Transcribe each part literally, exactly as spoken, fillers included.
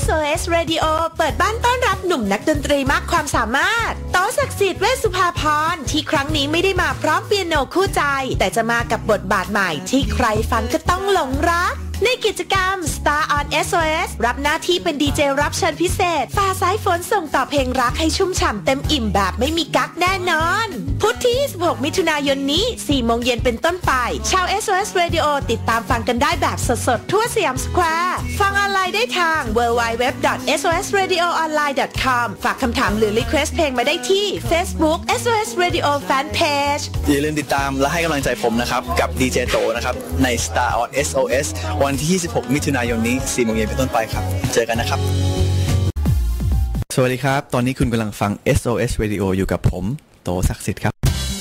โอ เอส Radio เปิดบ้านต้อนรับหนุ่มนักดนตรีมากความสามารถโตศักดิ์สิทธิ์เวชสุภาพรที่ครั้งนี้ไม่ได้มาพร้อมเปียโนคู่ใจแต่จะมากับบทบาทใหม่ที่ใครฟังก็ต้องหลงรักในกิจกรรม Star on เอส โอ เอส รับหน้าที่เป็นดีเจรับเชิญพิเศษฝ่าสายฝนส่งต่อเพลงรักให้ชุ่มฉ่ำเต็มอิ่มแบบไม่มีกั๊กแน่นอนพุธที่ยี่สิบหกมิถุนายนนี้สี่โมงเย็นเป็นต้นไปชาว เอส โอ เอส Radio ติดตามฟังกันได้แบบสดๆทั่วสยามสแควร์ฟังออนไลน์ได้ทาง ดับเบิลยู ดับเบิลยู ดับเบิลยู ดอท เอส โอ เอส เรดิโอ ออนไลน์ ดอท คอม ฝากคำถามหรือรีเควสต์เพลงมาได้ที่ Facebook เอส โอ เอส Radio Fanpage อย่าลืมติดตามและให้กำลังใจผมนะครับกับดีเจโตนะครับใน Star on เอส โอ เอส วันที่ยี่สิบหกมิถุนายนนี้สี่โมงเย็นเป็นต้นไปครับเจอกันนะครับสวัสดีครับตอนนี้คุณกำลังฟัง เอส โอ เอส Radio อยู่กับผมโตศักดิ์สิทธิ์ครับ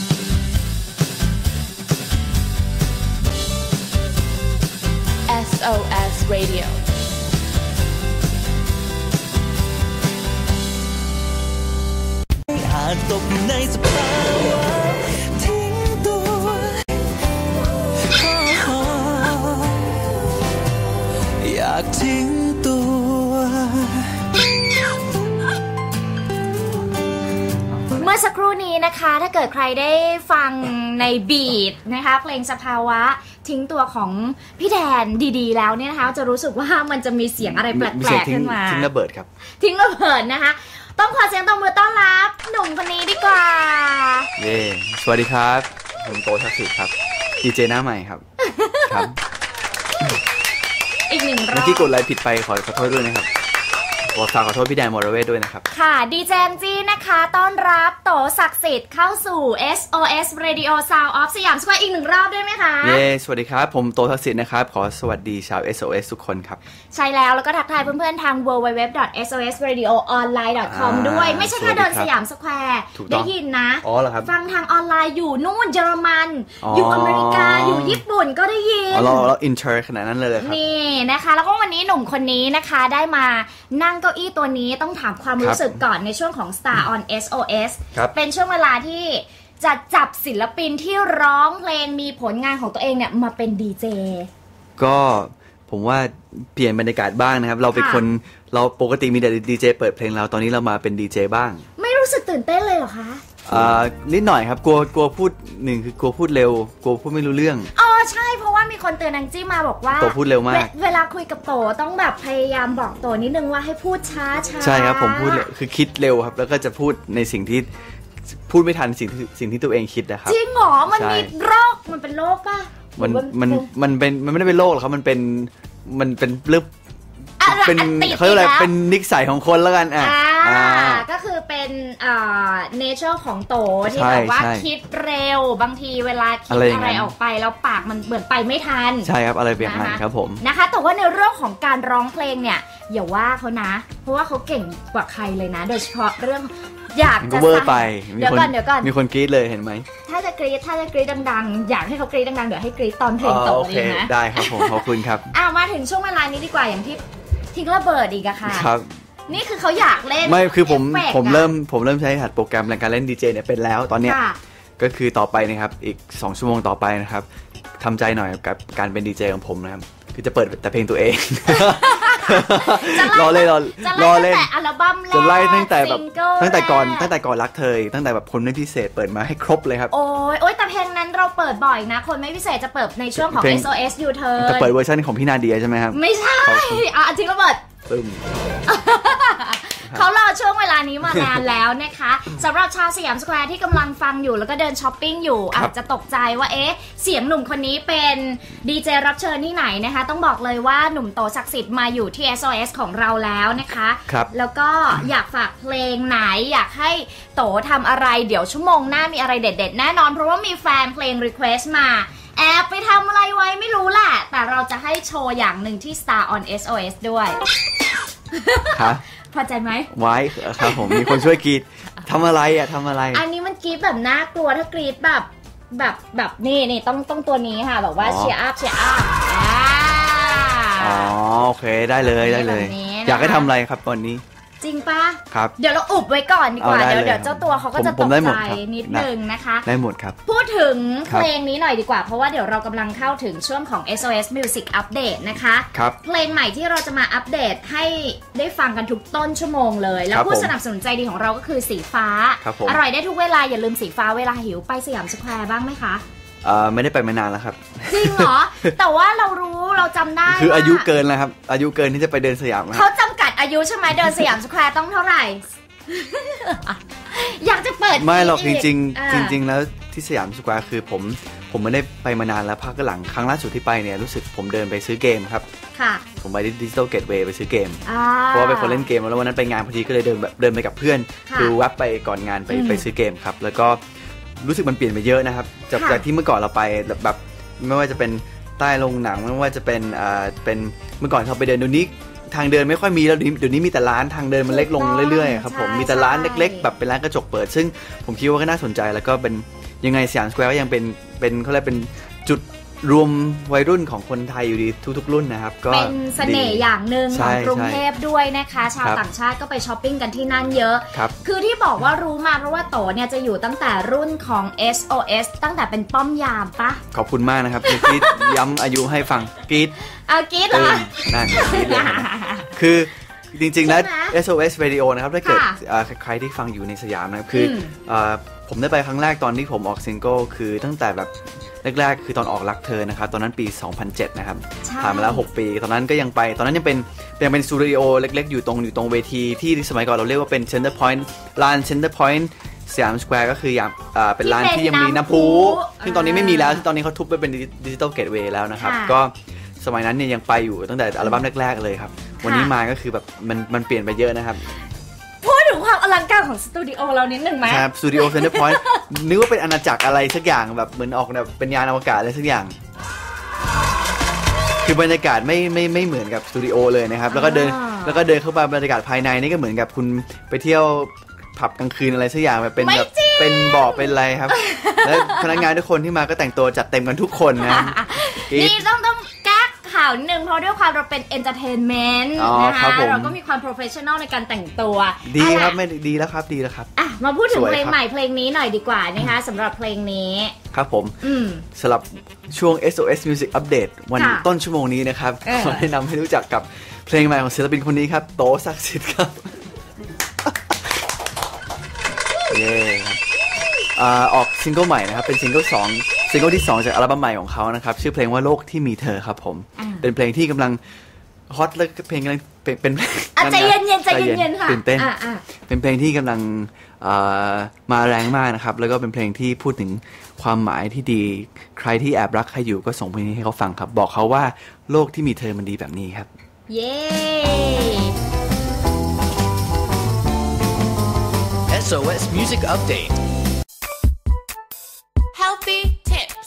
เอส โอ เอส Radio อาจตกในสภาวะทิ้งตัวอยากทิ้งตัวเมื่อสักครู่นี้นะคะถ้าเกิดใครได้ฟังในบีทนะคะเพลงสภาวะทิ้งตัวของพี่แดนดีๆแล้วเนี่ยนะคะจะรู้สึกว่ามันจะมีเสียงอะไรแปลกๆขึ้นมาทิ้งระเบิดครับทิ้งระเบิดนะคะต้องขอเสียงตบมือต้อนรับหนุ่มคนนี้ดีกว่าเย้สวัสดีครับผมโตศักดิ์สิทธิ์ครับดีเจหน้าใหม่ครับครับอีกหนึ่งรอบเมื่อกี้กดไลน์ผิดไปขอขอโทษด้วยนะครับขอฝากขอโทษพี่แดนมอร์เวทด้วยนะครับค่ะดีเจมจี้นะคะต้อนรับโตศักดิ์สิทธิ์เข้าสู่ เอส โอ เอส Radio Sound of สยามสแควร์อีกหนึ่งรอบได้ไหมคะเย้สวัสดีครับผมโตศักดิ์สิทธิ์นะครับขอสวัสดีชาว เอส โอ เอส ทุกคนครับใช่แล้วแล้วก็ทักทายเพื่อนๆทาง ดับเบิลยู ดับเบิลยู ดับเบิลยู ดอท เอส โอ เอส เรดิโอ ออนไลน์ ดอท คอม ด้วยไม่ใช่แค่เดินสยามสแควร์ได้ยินนะอ๋อเหรอครับฟังทางออนไลน์อยู่นู่นเยอรมันอยู่อเมริกาอยู่ญี่ปุ่นก็ได้ยินอ๋อเราเราอินเตอร์ขนาดนั้นเลยครับนี่นะคะแล้วก็วันนี้หนุ่มคนนี้นะคะได้มานั่งเก้าอี้ตัวนี้ต้องถามความรู้สึกก่อนในช่วงของ Star on เอส โอ เอส เป็นช่วงเวลาที่จะจับศิลปินที่ร้องเพลงมีผลงานของตัวเองเนี่ยมาเป็นดีเจก็ผมว่าเปลี่ยนบรรยากาศบ้างนะครับเราเป็นคนเราปกติมีแต่ดีเจเปิดเพลงเราตอนนี้เรามาเป็นดีเจบ้างไม่รู้สึกตื่นเต้นเลยเหรอคะอ่านิดหน่อยครับกลัวกลัวพูดหนึ่งคือกลัวพูดเร็วกลัวพูดไม่รู้เรื่องอ๋อใช่เพราะว่ามีคนเตือนนังจี้มาบอกว่าโตพูดเร็วมากเวลาคุยกับโตต้องแบบพยายามบอกโตนิดนึงว่าให้พูดช้าช้าใช่ครับผมพูดคือคิดเร็วครับแล้วก็จะพูดในสิ่งที่พูดไม่ทันสิ่งที่สิ่งที่ตัวเองคิดนะครับจริงเหรอมันมีโรคมันเป็นโรคป่ะมันมันมันเป็นมันไม่ได้เป็นโรคหรอกครับมันเป็นมันเป็นเรื่องเป็นเขาเรียกอะไรเป็นนิสัยของคนแล้วกันอ่ะก็คือเป็นอ่าเนเจอร์ของโตที่แบบว่าคิดเร็วบางทีเวลาคิดอะไรออกไปแล้วปากมันเหมือนไปไม่ทันใช่ครับอะไรแบบนั้นครับผมนะคะแต่ว่าในเรื่องของการร้องเพลงเนี่ยอย่าว่าเขานะเพราะว่าเขาเก่งกว่าใครเลยนะโดยเฉพาะเรื่องอยากจะเวอร์ไปเดี๋ยวก่อนเดี๋ยวก่อนมีคนกรี๊ดเลยเห็นไหมถ้าจะกรี๊ดถ้าจะกรี๊ดดังๆอยากให้เขากรี๊ดดังๆเดี๋ยวให้กรี๊ดตอนเพลงจบเลยนะได้ครับผมขอบคุณครับอ้าวมาถึงช่วงเวลานี้ดีกว่าอย่างที่ทิ้งระเบิดอีกอะค่ะครับนี่คือเขาอยากเล่นไม่คือผมผมเริ่มผมเริ่มใช้หัดโปรแกรมในการเล่นดีเจเนี่ยเป็นแล้วตอนเนี้ยก็คือต่อไปนะครับอีกสองชั่วโมงต่อไปนะครับทำใจหน่อยกับการเป็นดีเจของผมนะครับคือจะเปิดแต่เพลงตัวเองรอเล่นรอเล่นอัลบั้มแรกจะไล่ตั้งแต่แบบตั้งแต่ก่อนตั้งแต่ก่อนรักเธอตั้งแต่แบบคนไม่พิเศษเปิดมาให้ครบเลยครับโอ้ยโอ้ยแต่เพลงนั้นเราเปิดบ่อยนะคนไม่พิเศษจะเปิดในช่วงของ เอส โอ เอส U-Turn จะเปิดเวอร์ชันของพี่นาเดียใช่ไหมครับไม่ใช่อ่ะทิ้งระเบิดตึมเขารอช่วงเวลานี้มานานแล้วนะคะสำหรับชาวสยามสแควร์ที่กำลังฟังอยู่แล้วก็เดินช้อปปิ้งอยู่อาจจะตกใจว่าเอ๊ะเสียงหนุ่มคนนี้เป็นดีเจรับเชิญที่ไหนนะคะต้องบอกเลยว่าหนุ่มโตศักดิ์สิทธิ์มาอยู่ที่ เอส โอ เอส ของเราแล้วนะคะแล้วก็อยากฝากเพลงไหนอยากให้โตทำอะไรเดี๋ยวชั่วโมงหน้ามีอะไรเด็ดๆแน่นอนเพราะว่ามีแฟนเพลงรีเควสต์มาแอบไปทำอะไรไว้ไม่รู้แหละแต่เราจะให้โชว์อย่างหนึ่งที่ Star on เอส โอ เอส ด้วยครับพอใจไหมไว้ครับผมมีคนช่วยกรีดทำอะไรอ่ะทำอะไรอันนี้มันกรีดแบบน่ากลัวถ้ากรีดแบบแบบแบบนี่นี่ต้องต้องตัวนี้ค่ะแบบว่าเชียร์อัพเชียร์อัพอ๋อโอเคได้เลยได้เลยอยากให้ทำอะไรครับตอนนี้จริงปะครับเดี๋ยวเราอุบไว้ก่อนดีกว่าเอาได้เดี๋ยวเลยเดี๋ยวเจ้าตัวเขาก็จะผมตกได้หมใจดครับนิดนึงนะคะได้หมดครับพูดถึงครับเพลงนี้หน่อยดีกว่าเพราะว่าเดี๋ยวเรากำลังเข้าถึงช่วงของ เอส โอ เอส Music Update นะคะครับเพลงใหม่ที่เราจะมาอัปเดตให้ได้ฟังกันทุกต้นชั่วโมงเลยแล้วครับผู้ผมสนับสนุนใจดีของเราก็คือสีฟ้าครับผมอร่อยได้ทุกเวลาอย่าลืมสีฟ้าเวลาหิวไปสยามสแควร์บ้างไหมคะเอ่อไม่ได้ไปมานานแล้วครับจริงเหรอ แต่ว่าเรารู้เราจำได้คืออายุว่าเกินแล้วครับอายุเกินที่จะไปเดินสยามแล้วเขาจำกัดอายุใช่ไหมเดินสยามสแควร์ต้องเท่าไหร่ อยากจะเปิดไม่หรอกจริงอ่าๆจริง ๆ แล้วที่สยามสแควร์คือผมผมไม่ได้ไปมานานแล้วพักหลังครั้งล่าสุดที่ไปเนี่ยรู้สึกผมเดินไปซื้อเกมครับค่ะผมไปดิจิตอลเกตเวย์ไปซื้อเกมอ่าเพราะว่าเป็นคนเล่นเกมแล้ววันนั้นไปงานพอดีก็เลยเดินแบบเดินไปกับเพื่อนค่ะคือแวบไปก่อนงานไปอืมไปซื้อเกมครับแล้วก็รู้สึกมันเปลี่ยนไปเยอะนะครับจากค่ะจากที่เมื่อก่อนเราไปแบบแบบไม่ว่าจะเป็นใต้โรงหนังไม่ว่าจะเป็นอ่าเป็นเมื่อก่อนเราไปเดินเดี๋ยวนี้ทางเดินไม่ค่อยมีแล้วเดี๋ยวนี้มีแต่ร้านทางเดินมันเล็กลงเรื่อยๆครับผมมีแต่ร้านเล็ก ๆ แบบเป็นร้านกระจกเปิด ซึ่งผมคิดว่าก็น่าสนใจแล้วก็เป็นยังไงสยามสแควร์ก็ยังเป็นเป็นเขาเรียกเป็นจุดรวมวัยรุ่นของคนไทยอยู่ดีทุกๆรุ่นนะครับก็เป็นเสน่ห์อย่างหนึ่งขใช่องกรุงใช่เทพด้วยนะคะ ชาวครับต่างชาติก็ไปช้อปปิ้งกันที่นั่นเยอะครับคือที่บอกว่ารู้มาเพราะว่าโตเนี่ยจะอยู่ตั้งแต่รุ่นของ เอส โอ เอส ตั้งแต่เป็นป้อมยามปะขอบคุณมากนะครับที่ที่ย้ำอายุให้ฟังกรี๊ดเอากรีดเหรเอออนั่นกรี๊ดเลยนะครับคือจริงๆแล้วใช่ไหมเอส โอ เอส Radio นะครับถ้าเกิดค่ะเอ่อใครที่ฟังอยู่ในสยามนะครับคืออมเอ่อผมได้ไปครั้งแรกตอนที่ผมออกซิงเกิลคือตั้งแต่แบบแรกๆคือตอนออกรักเธอนะครับตอนนั้นปี สองพันเจ็ด นะครับใช่ผ่านมาแล้ว หก ปี ตอนนั้นก็ยังไปตอนนั้นยังเป็นยังเป็นสตูดิโอเล็กๆ อยู่ตรงอยู่ตรงเวทีที่สมัยก่อนเราเรียกว่าเป็น Center Point ลาน Center Point สยามสแควร์ก็คืออย่างอ่าเป็นลานที่ยังมีน้ำพุซึ่งตอนนี้ไม่มีแล้วซึ่งตอนนี้เขาทุบไปเป็นดิจิตอลเกตเวย์แล้วนะครับค่ะก็สมัยนั้นเนี่ยยังไปอยู่ตั้งแต่อัลบั้มแรกๆเลยครับวันนี้มาก็คือแบบมันมันเปลี่ยนไปเยอะนะครับพูดถึงความอลังการของสตูดิโอเรานิดหนึ่งไหมครับสตูดิโอเซ็นเตอร์พอยต์นึกว่าเป็นอาณาจักรอะไรสักอย่างแบบเหมือนออกแบบเป็นยานอวกาศอะไรสักอย่าง คือบรรยากาศไม่ไม่ไม่เหมือนกับสตูดิโอเลยนะครับแล้วก็เดินอ่าแล้วก็เดินเข้ามาบรรยากาศภายในนี่ก็เหมือนกับคุณไปเที่ยวผับกลางคืนอะไรสักอย่างแบบเป็นแบบเป็นบ่อเป็นอะไรครับ แล้วพนักงานทุกคนที่มาก็แต่งตัวจัดเต็มกันทุกคนนะกรี๊ดนี่ต้องต้องแก้ข่าวนิดนึงเพราะด้วยความเราเป็นเอนเตอร์เทนเมนต์อ๋อนะครัคะบผมเราก็มีความโปรเฟชชั่นอลในการแต่งตัวดีครับเอาล่ะไม่ดีแล้วครับดีแล้วครับอ่ะมาพูดถึงสวยเพลงครับใหม่เพลงนี้หน่อยดีกว่านะคะสำหรับเพลงนี้ครับผมอืมสำหรับช่วง เอส โอ เอส Music Update วันค่ะต้นชั่วโมงนี้นะครับเออขอแนะนำให้รู้จักกับเพลงใหม่ของศิลปินคนนี้ครับโตศักดิ์สิทธิ์ครับ เย้ครับอ่าออกซิงเกิลใหม่นะครับเป็นซิงเกิลสองซิงเกิลที่สองจากอัลบั้มใหม่ของเขานะครับชื่อเพลงว่าโลกที่มีเธอครับผมอ่าเป็นเพลงที่กำลังฮอตและเพลงกำลังเป็นเป็นอ่ะใจเย็นๆใจใจเย็นๆค่ะตื่นเต้นอ่ะอ่ะเป็นเพลงที่กำลังอ่ามาแรงมากนะครับแล้วก็เป็นเพลงที่พูดถึงความหมายที่ดีใครที่แอบรักใครอยู่ก็ส่งเพลงนี้ให้เขาฟังครับบอกเขาว่าโลกที่มีเธอมันดีแบบนี้ครับเย้เอส โอ เอส Music Update Healthy tips.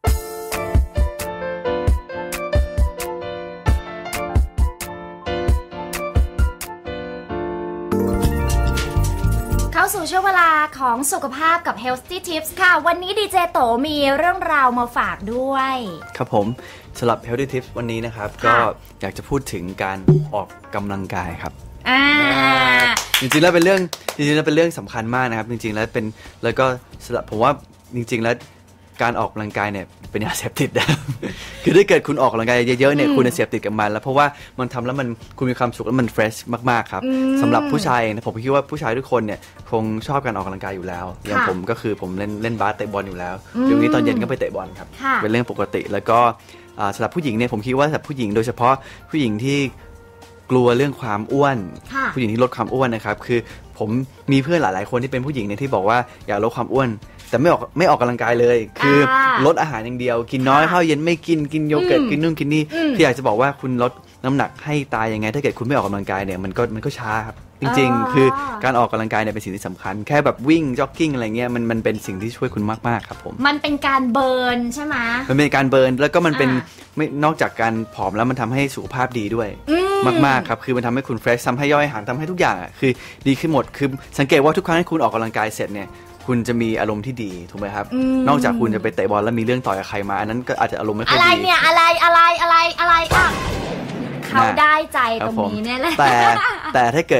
เข้าสู่ช่วงเวลาของสุขภาพกับ Healthy Tips ค่ะ วันนี้ดีเจโตมีเรื่องราวมาฝากด้วยครับผมสำหรับ Healthy Tips วันนี้นะครับค่ะก็อยากจะพูดถึงการออกกำลังกายครับอ่าจริงๆแล้วเป็นเรื่องจริงๆแล้วเป็นเรื่องสำคัญมากนะครับจริงๆแล้วเป็นแล้วก็สำหรับผมว่าจริงๆแล้วการออกกำลังกายเนี่ยเป็นยาเสพติดนะครับ คือถ้าเกิดคุณออกกำลังกายเยอะๆเนี่ยคุณจะเสพติดกับมันแล้วเพราะว่ามันทำแล้วมันคุณมีความสุขแล้วมันเฟรชมากๆครับสำหรับผู้ชายนะผมคิดว่าผู้ชายทุกคนเนี่ยคงชอบการออกกำลังกายอยู่แล้วอย่างผมก็คือผมเล่นเล่นบาสเตะบอลอยู่แล้วเดี๋ยวนี้ตอนเย็นก็ไปเตะบอลครับค่ะเป็นเรื่องปกติแล้วก็อ่าสำหรับผู้หญิงเนี่ยผมคิดว่าสำหรับผู้หญิงโดยเฉพาะผู้หญิงที่กลัวเรื่องความอ้วนค่ะผู้หญิงที่ลดความอ้วนนะครับคือผมมีเพื่อนหลายๆคนที่เป็นผู้หญิงเนี่ยที่บอกว่าอยากลดความอ้วนแต่ไม่ออกไม่ออกกำลังกายเลยคืออา ลดอาหารอย่างเดียวกินน้อยค่ะข้าวเย็นไม่กินกินโยเกิร์ตอืมกินนู่นกินนี่อืมคืออยากจะบอกว่าคุณลดน้ำหนักให้ตายยังไง ถ้าเกิดคุณไม่ออกกำลังกายเนี่ยมันก็มันก็ช้าครับจริงอ๋อๆ คือการออกกำลังกายเนี่ยเป็นสิ่งที่สำคัญแค่แบบวิ่งจ็อกกิ้งอะไรเงี้ยมันมันเป็นสิ่งที่ช่วยคุณมากๆครับผมมันเป็นการเบิร์นใช่ไหมมันเป็นการเบิร์นแล้วก็มันเป็นอ่าไม่นอกจากการผอมแล้วมันทำให้สุขภาพดีด้วยอืมมากๆครับคือมันทำให้คุณเฟรชทำให้ย่อยอาหารทำให้ทุกอย่างอ่ะคือดีขึ้นหมดคือสังเกตว่าทุกครั้งที่คุณออกกำลังกายเสร็จเนี่ยคุณจะมีอารมณ์ที่ดีถูกไหมครับอืมนอกจากคุณจะไปเตะบอลแล้วมีเรื่องต่อยกับใครมาอันนั้นก็อาจจะอารมณ์ไม่ค่อยอะไรดีเนี่ยอะไรอะไรอะไรอะไรอ่ะเขาได้ใจคตบรงผมนี้เนี่ยแหละแต่แต่ถ้าเกิด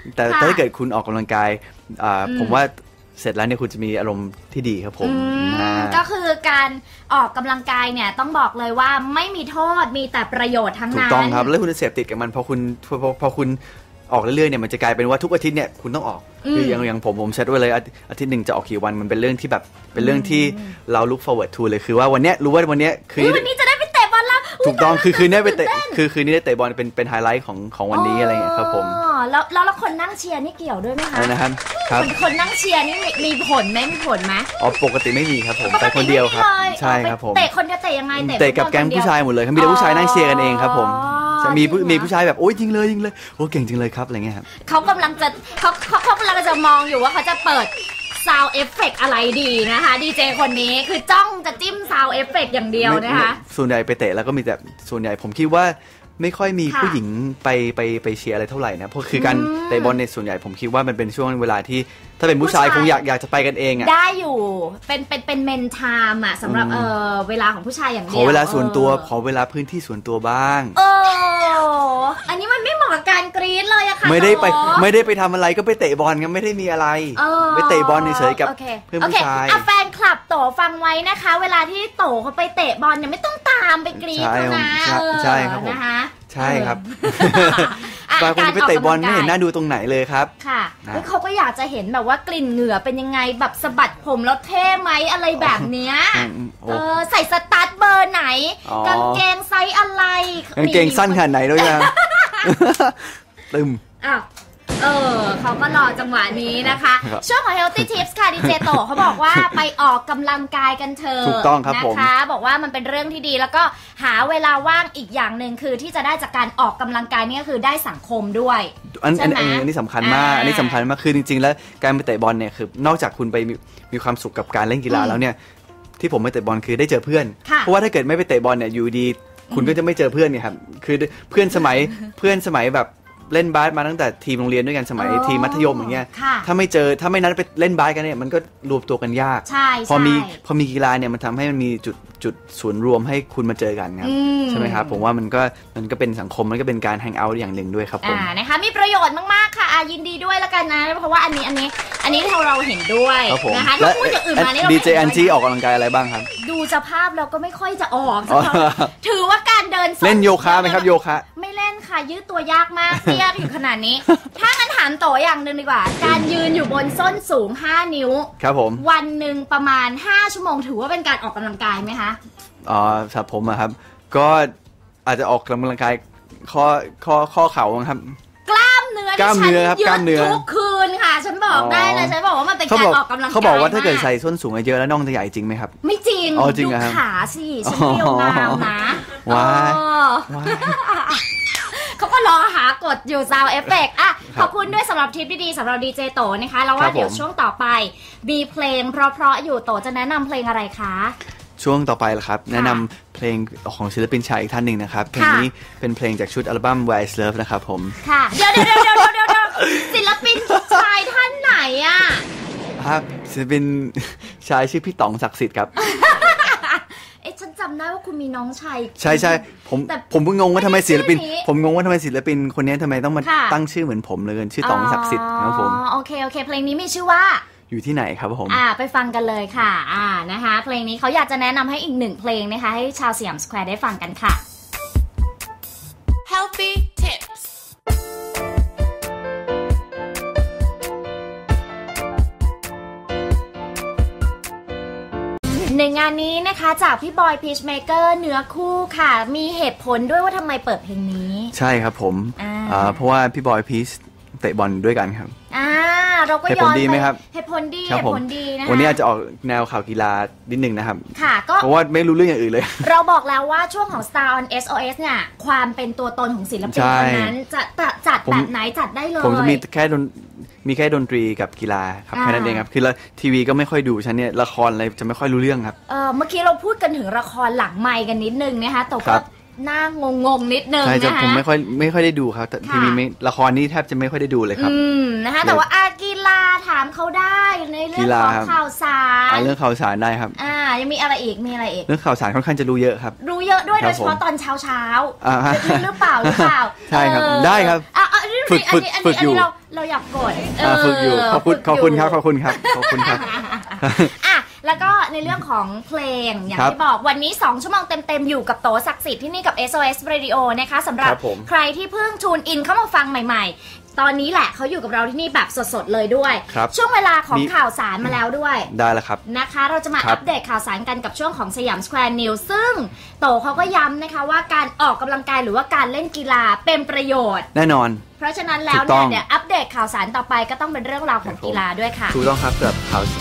แต่ถ้าเกิดคุณออกกำลังกายผมว่าเสร็จแล้วเนี่ยคุณจะมีอารมณ์ที่ดีครับผมก็คือการออกกำลังกายเนี่ยต้องบอกเลยว่าไม่มีโทษมีแต่ประโยชน์ทั้งนั้นถูกต้องครับแล้วคุณจะเสพติดกับมันพอคุณพอพอคุณออกเรื่อยๆเนี่ยมันจะกลายเป็นว่าทุกอาทิตย์เนี่ยคุณต้องออกคืออย่างอย่างผมผมเซตไว้เลยอาทิตย์หนึ่งจะออกกี่วันมันเป็นเรื่องที่แบบเป็นเรื่องที่เรา look forward to เลยคือว่าวันเนี้ยรู้ว่าวันเนี้ยคือวันนี้จะได้ไปเตะบอลแล้วถูกต้องคือคืนนี้ไปเตะคือคืนนี้ได้เตะบอลเป็นเป็นไฮไลท์ของของวันนี้อะไรเงี้ยครับผมแล้วแล้วคนนั่งเชียร์นี่เกี่ยวด้วยไหมคะนะครับครับคนนั่งเชียร์นี่มีผลไหมมีผลไหมอ๋อปกติไม่มีครับผมแต่คนเดียวครับใช่ครับผมเตะคนเดียวเตะยังไงเตะกับแก๊งผู้ชายหมดเลยครับมีแต่ผู้ชายนั่งเชียร์กันเองครับผมจะมีมีผู้ชายแบบโอ้ยจริงเลยจริงเลยโอ้เก่งจริงเลยครับอะไรเงี้ยครับเขากำลังจะเขาเขาเขากำลังจะมองอยู่ว่าเขาจะเปิดซาวด์เอฟเฟกต์อะไรดีนะคะดีเจคนนี้คือจ้องจะจิ้มซาวด์เอฟเฟกต์อย่างเดียวนะคะส่วนใหญ่ไปเตะแล้วก็มีแต่ส่วนใหญ่ผมคิดว่าไม่ค่อยมีผู้หญิงไปไปไปเชียร์อะไรเท่าไหร่นะเพราะคือการเตะบอลในส่วนใหญ่ผมคิดว่ามันเป็นช่วงเวลาที่ถ้าเป็นผู้ชายคงอยากอยากจะไปกันเองอ่ะได้อยู่เป็นเป็นเป็นเมนไทม์อ่ะสำหรับเออเวลาของผู้ชายอย่างเดียวขอเวลาส่วนตัวขอเวลาพื้นที่ส่วนตัวบ้างเอออันนี้มันไม่เหมาะกับการกรี๊ดเลยอะค่ะไม่ได้ไปไม่ได้ไปทำอะไรก็ไปเตะบอลกันไม่ได้มีอะไรไปเตะบอลเฉยๆกับเพื่อนผู้ชายอ่ะแฟนคลับโตฟังไว้นะคะเวลาที่โตเขาไปเตะบอลเนี่ยไม่ต้องตามไปกรี๊ดนะใช่ครับนะคะใช่ครับบางคนไปเตะบอลไม่เห็นน่าดูตรงไหนเลยครับค่ะแล้วเขาก็อยากจะเห็นแบบว่ากลิ่นเหงื่อเป็นยังไงแบบสะบัดผมแล้วเท่ไหมอะไรแบบเนี้ยเออใส่สตาร์ทเบอร์ไหนกางเกงไซส์อะไรกางเกงสั้นขนาดไหนด้วยนะตึมอ้าวเออเขาก็รอจังหวะนี้นะคะช่วงของ Healthy Tips ค่ะดีเจโตเขาบอกว่าไปออกกำลังกายกันเถอะถูกต้องครับผมนะคะบอกว่ามันเป็นเรื่องที่ดีแล้วก็หาเวลาว่างอีกอย่างหนึ่งคือที่จะได้จากการออกกำลังกายนี่ก็คือได้สังคมด้วยอันอันอันนี้สำคัญมากอันนี้สำคัญมากคือจริงๆแล้วการไปเตะบอลเนี่ยคือนอกจากคุณไปมีความสุขกับการเล่นกีฬาแล้วเนี่ยที่ผมไปเตะบอลคือได้เจอเพื่อนเพราะว่าถ้าเกิดไม่ไปเตะบอลเนี่ยอยู่ดีคุณก็จะไม่เจอเพื่อนเนี่ยครับคือเพื่อนสมัยเพื่อนสมัยแบบเล่นบาสมาตั้งแต่ทีมโรงเรียนด้วยกันสมัยทีมมัธยมอย่างเงี้ยถ้าไม่เจอถ้าไม่นั้นไปเล่นบาสกันเนี่ยมันก็รวมตัวกันยากพอมีพอมีกีฬาเนี่ยมันทำให้มันมีจุดจุดศูนย์รวมให้คุณมาเจอกันครับใช่ไหมครับผมว่ามันก็มันก็เป็นสังคมมันก็เป็นการแฮงเอาท์อย่างหนึ่งด้วยครับผมนะคะมีประโยชน์มากๆค่ะยินดีด้วยแล้วกันนะเพราะว่าอันนี้อันนี้อันนี้เราเราเห็นด้วยนะคะถ้าพูดอย่างอื่นมานี่เราดีเจอันจี้ออกกำลังกายอะไรบ้างครับดูสภาพเราก็ไม่ค่อยจะออกถือว่าการเดินเล่นโยคะไหมครับโยคะไม่เล่นค่ะยืดตัวยากมากเตี้ยอยู่ขนาดนี้ถ้างั้นถามโตอย่างนึงดีกว่าการยืนอยู่บนส้นสูงห้านิ้วครับผมวันหนึ่งประมาณห้าชั่วโมงถือว่าเป็นการออกกำลังกายไหมคะอ๋อสำหรับผมอะครับก็อาจจะออกกำลังกายข้อข้อข้อเข่าครับกล้ามเนื้อกล้ามเนื้อครับกล้ามเนื้อทุกคืนค่ะฉันบอกได้เลยฉันบอกว่ามันเป็นการออกกำลังกายเขาบอกว่าถ้าเกิดใส่ส้นสูงเยอะแล้วน่องจะใหญ่จริงไหมครับไม่จริงดูขาสิฉันเรียวงามนะว้าเขาก็รอหากดอยู่ซาวเอฟเฟกต์อ่ะขอบคุณด้วยสำหรับทิปดีๆสำหรับดีเจโตนะคะแล้วว่าเดี๋ยวช่วงต่อไปมีเพลงเพราะๆอยู่โตจะแนะนำเพลงอะไรคะช่วงต่อไปล่ะครับแนะนำเพลงของศิลปินชายอีกท่านหนึ่งนะครับเพลงนี้เป็นเพลงจากชุดอัลบั้ม Where Is Love นะครับผมค่ะเดี๋ยวเดี๋ยวเดี๋ยวเดี๋ยวเดี๋ยวศิลปินชายท่านไหนอ่ะครับศิลปินชายชื่อพี่ต๋องศักดิ์สิทธิ์ครับเอ๊ะฉันจำได้ว่าคุณมีน้องชายใช่ใช่ผมผมก็งงว่าทำไมศิลปินผมงงว่าทำไมศิลปินคนนี้ทำไมต้องมาตั้งชื่อเหมือนผมเลยชื่อต๋องศักดิ์สิทธิ์นะครับผมอ๋อโอเคโอเคเพลงนี้มีชื่อว่าอยู่ที่ไหนครับผมอ่าไปฟังกันเลยค่ะอ่านะคะเพลงนี้เขาอยากจะแนะนำให้อีกหนึ่งเพลงนะคะให้ชาวสยามสแควร์ได้ฟังกันค่ะ Healthy Tips ในงานนี้นะคะจากพี่บอยพีชเมเกอร์เนื้อคู่ค่ะมีเหตุผลด้วยว่าทำไมเปิดเพลงนี้ใช่ครับผมอ่าเพราะว่าพี่บอยพีชเตะบอลด้วยกันครับอ่าเราก็ย้อนไปเหตุผลดีเหตุผลดีนะคะวันนี้อาจจะออกแนวข่าวกีฬานิดนึงนะครับค่ะก็เพราะว่าไม่รู้เรื่องอย่างอื่นเลยเราบอกแล้วว่าช่วงของ Star on เอส โอ เอส เนี่ยความเป็นตัวตนของศิลปินคนนั้นจะจัดแบบไหนจัดได้เลยผมจะมีแค่มีแค่ดนตรีกับกีฬาครับแค่นั้นเองครับคือแล้วทีวีก็ไม่ค่อยดูฉันเนี่ยละครอะไรจะไม่ค่อยรู้เรื่องครับเออเมื่อกี้เราพูดกันถึงละครหลังไมค์กันนิดนึงนะคะแต่ก็หน้างงงนิดนึงนะคะใช่ผมไม่ค่อยไม่ค่อยได้ดูครับทีวีไม่ละครนี่แทบจะไม่ค่อยได้ดูเลยครับอืมนะคะแต่ว่าอากีฬาถามเขาได้ในเรื่องของข่าวสารเรื่องข่าวสารได้ครับอ่ายังมีอะไรอีกมีอะไรอีกเรื่องข่าวสารค่อนข้างจะรู้เยอะครับรู้เยอะด้วยโดยเฉพาะตอนเช้าเช้าหรือเปล่าหรือเปล่าใช่ครับได้ครับอ่าฝึกฝึกฝึกอยู่เราเราอยากกดอ่าฝึกอยู่ขอบคุณขอบคุณครับขอบคุณครับขอบคุณครับอ่ะแล้วก็ในเรื่องของเพลงอย่างที่บอกวันนี้สองชั่วโมงเต็มๆอยู่กับโตศักดิ์สิทธิ์ที่นี่กับ เอส โอ เอส Radio นะคะสำหรับใครที่เพิ่งทูนอินเข้ามาฟังใหม่ๆตอนนี้แหละเขาอยู่กับเราที่นี่แบบสดๆเลยด้วยช่วงเวลาของข่าวสารมาแล้วด้วยได้แล้วครับนะคะเราจะมาอัปเดตข่าวสารกันกับช่วงของสยามสแควร์นิวส์ซึ่งโตเขาก็ย้ำนะคะว่าการออกกำลังกายหรือว่าการเล่นกีฬาเป็นประโยชน์แน่นอนเพราะฉะนั้นแล้วเนี่ยเดี๋ยวอัปเดตข่าวสารต่อไปก็ต้องเป็นเรื่องราวของกีฬาด้วยค่ะถูกต้องครับแบบข่าว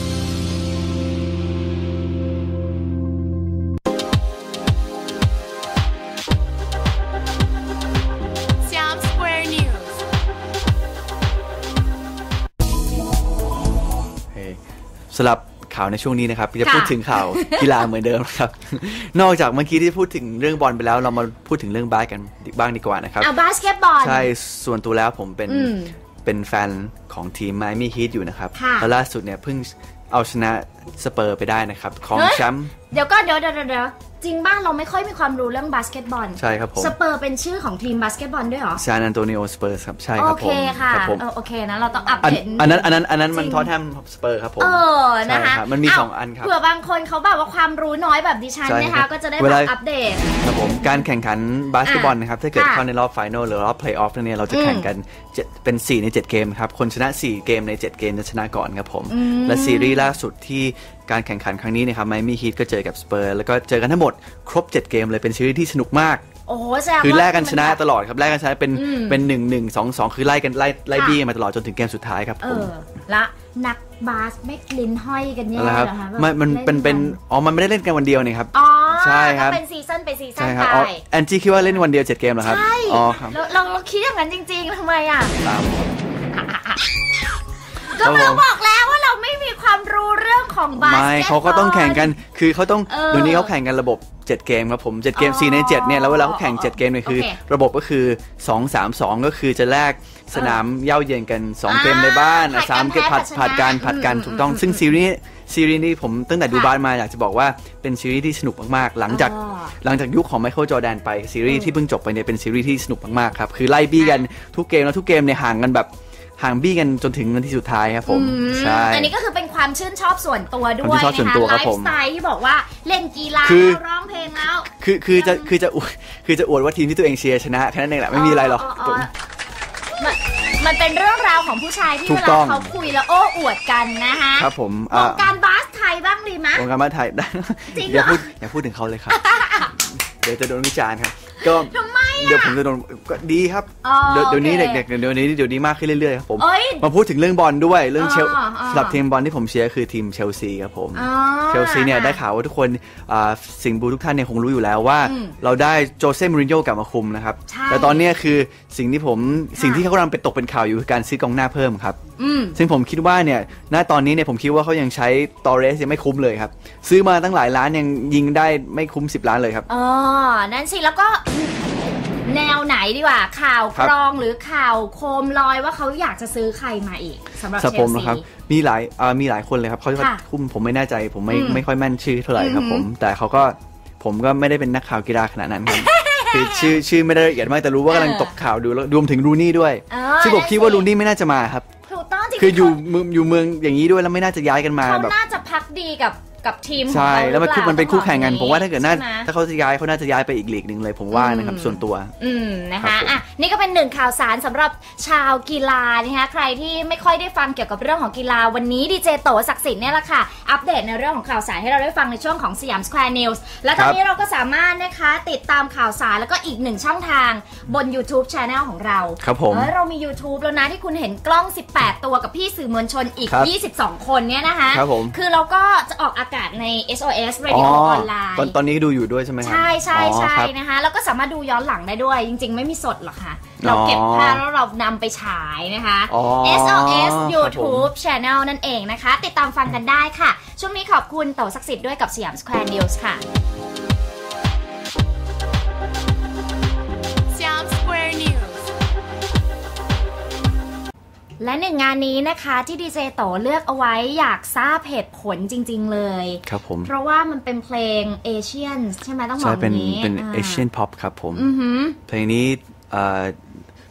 สำหรับข่าวในช่วงนี้นะครับจะพูดถึงข่าวกีฬาเหมือนเดิมครับนอกจากเมื่อกี้ที่พูดถึงเรื่องบอลไปแล้วเรามาพูดถึงเรื่องบาสกันบ้างดีกว่านะครับอ่ะบาสเกตบอลใช่ส่วนตัวแล้วผมเป็นเป็นแฟนของทีมไมอามี่ฮีทอยู่นะครับแล้วล่าสุดเนี่ยเพิ่งเอาชนะสเปอร์ไปได้นะครับของแชมป์เดี๋ยวก็เดี๋ยวเดี๋ยวเดี๋ยวจริงบ้านเราไม่ค่อยมีความรู้เรื่องบาสเกตบอลใช่ครับผมสเปอร์เป็นชื่อของทีมบาสเกตบอลด้วยเหรอซานอันโตนิโอสเปอร์ครับใช่ครับผมโอเคค่ะโอเคนะเราต้องอัปเดตอันนั้นอันนั้นอันนั้นมันท็อตแฮมสเปอร์ครับผมเออนะคะมันมีสองอันครับเผื่อบางคนเขาแบบว่าความรู้น้อยแบบดิฉันนะคะก็จะได้แบบอัปเดตครับผมการแข่งขันบาสเกตบอลนะครับถ้าเกิดเข้าในรอบไฟนอลหรือรอบเพลย์ออฟเนี่ยเราจะแข่งกันเป็นสี่ในเจ็ดเกมครับคนชนะสี่เกมในเจ็ดเกมจะชนะก่อนครับผมและซีรีส์ล่าสุดที่การแข่งขันครั้งนี้นะครับไมอามี่ฮีทก็เจอกับสเปอร์แล้วก็เจอกันทั้งหมดครบเจ็ดเกมเลยเป็นซีรีส์ที่สนุกมากโอ้โหคือแลกกันชนะตลอดครับแลกกันชนะเป็นเป็นหนึ่ง หนึ่ง สอง สองคือไล่กันไล่ไล่บี้มาตลอดจนถึงเกมสุดท้ายครับผมละนักบาสไม่ลิ้นห้อยกันแย่เหรอคะมันมันเป็นเป็นอ๋อมันไม่ได้เล่นกันวันเดียวนี่ครับอ๋อใช่ครับเป็นซีซั่นเป็นซีซั่นไปแอนจี้คิดว่าเล่นวันเดียวเจ็ดเกมเหรอครับใช่อ๋อครับเราเราคิดอย่างนั้นจริงๆทำไมอ่ะก็เราบอกแล้วว่าเราไม่มีความรู้เรื่องของบาสเกตบอลไม่เขาก็ต้องแข่งกันคือเขาต้องเดี๋ยวนี้เขาแข่งกันระบบเจ็ดเกมครับผมเจ็ดเกมสี่ในเจ็ดเนี่ยแล้วเวลาเขาแข่งเจ็ดเกมเนี่ยคือระบบก็คือสอง สาม สองก็คือจะแลกสนามเย่าเย็นกันสองเกมในบ้านสามเกมผัดผัดกันผัดกันถูกต้องซึ่งซีรีส์ซีรีส์นี้ผมตั้งแต่ดูบาสมาอยากจะบอกว่าเป็นซีรีส์ที่สนุกมากๆหลังจากหลังจากยุคของไมเคิลจอร์แดนไปซีรีส์ที่เพิ่งจบไปเนี่ยเป็นซีรีส์ที่สนุกมากๆครับคือไล่บี้กันทุกเกมแล้วทุกเกมเนี่ยห่างกันแบบห่างบี้กันจนถึงนาทีสุดท้ายครับผมใช่อันนี้ก็คือเป็นความชื่นชอบส่วนตัวด้วยนะคะไลฟ์สไตล์ที่บอกว่าเล่นกีฬาร้องเพลงแล้วคือคือจะคือจะคือจะอวดว่าทีมที่ตัวเองเชียร์ชนะแค่นั้นเองแหละไม่มีอะไรหรอกมันเป็นเรื่องราวของผู้ชายที่เวลาเขาคุยแล้วโอ้อวดกันนะคะครับผมวงการบาสไทยบ้างดีไหมวงการบาสไทยอย่าพูดอย่าพูดถึงเขาเลยครับเดี๋ยวจะโดนวิจารณ์ครับก็เดี๋ยวผมจะโดนก็ดีครับเดี๋ยวนี้เด็กๆเดี๋ยวนี้เดี๋ยวนี้มากขึ้นเรื่อยๆครับผมมาพูดถึงเรื่องบอลด้วยเรื่องเชลสำหรับทีมบอลที่ผมเชียร์คือทีมเชลซีครับผมเชลซีเนี่ยได้ข่าวว่าทุกคนสิงห์บูทุกท่านเนี่ยคงรู้อยู่แล้วว่าเราได้โจเซ่มูรินโญ่กลับมาคุมนะครับแต่ตอนนี้คือสิ่งที่ผมสิ่งที่เขากำลังเป็นตกเป็นข่าวอยู่คือการซื้อกองหน้าเพิ่มครับซึ่งผมคิดว่าเนี่ยณตอนนี้เนี่ยผมคิดว่าเขายังใช้ตอเรสยังไม่คุ้มเลยครับซื้อมาตั้งหลายล้านยังยิงได้ไม่คุ้มสิบล้านเลยครับอ๋อนั่นสิแล้วก็แนวไหนดีกว่าข่าวกรองหรือข่าวโคมลอยว่าเขาอยากจะซื้อใครมาอีกสำหรับเชลซีครับมีหลายมีหลายคนเลยครับเขาจะคุ้มผมไม่แน่ใจผมไม่ไม่ค่อยแม่นชื่อเท่าไหร่ครับผมแต่เขาก็ผมก็ไม่ได้เป็นนักข่าวกีฬาขนาดนั้นครับคือชื่อชื่อไม่ได้ละเอียดมากแต่รู้ว่ากำลังตกข่าวดูแล้วรวมถึงรูนี่ด้วยซึ่งผมคิดว่ารูนี่ไม่น่าจะมาครับคืออยู่อยู่เมืองอย่างนี้ด้วยแล้วไม่น่าจะย้ายกันมาแบบเขาน่าจะพักดีกับกับทีมใช่แล้วมันคือมันเป็นคู่แข่งกันผมว่าถ้าเกิดน่าถ้าเขาจะย้ายเขาน่าจะย้ายไปอีกลีกหนึ่งเลยผมว่านะครับส่วนตัวอืมนะคะอ่ะนี่ก็เป็นหนึ่งข่าวสารสำหรับชาวกีฬานะคะใครที่ไม่ค่อยได้ฟังเกี่ยวกับเรื่องของกีฬาวันนี้ดีเจโตศักดิ์สิทธิ์เนี่ยแหละค่ะอัปเดตในเรื่องของข่าวสารให้เราได้ฟังในช่วงของสยามสแควร์นิวส์และตอนนี้เราก็สามารถนะคะติดตามข่าวสารแล้วก็อีกหนึ่งช่องทางบน YouTube Channel ของเราครับผมเรามี YouTube แล้วนะที่คุณเห็นกล้องสิบแปดตัวกับพี่สื่อมวลชนอีกยี่สิบสองคนเนี่ยนะคะคือเราก็จะออกอากาศใน เอส โอ เอส Radio ออนไลน์ตอนตอนนี้ดูอยู่ด้วยใช่ไหมครับใช่ใช่ใช่นะคะแล้วก็สามารถดูย้อนหลังได้ด้วยจริงๆไม่มีสดหรอกค่ะเราเก็บภาพแล้วเรานำไปฉายนะคะ เอส โอ เอส YouTube Channel นั่นเองนะคะติดตามฟังกันได้ค่ะช่วงนี้ขอบคุณโตศักดิ์สิทธิ์ด้วยกับสยามสแควร์นิวส์ค่ะสยามสแควร์นิวส์และหนึ่งงานนี้นะคะที่ดีเจโตเลือกเอาไว้อยากทราบเหตุผลจริงๆเลยครับผมเพราะว่ามันเป็นเพลงเอเชียนใช่ไหมต้องบอกอย่างนี้ใช่เป็นเป็นเอเชียนพ็อปครับผมเพลงนี้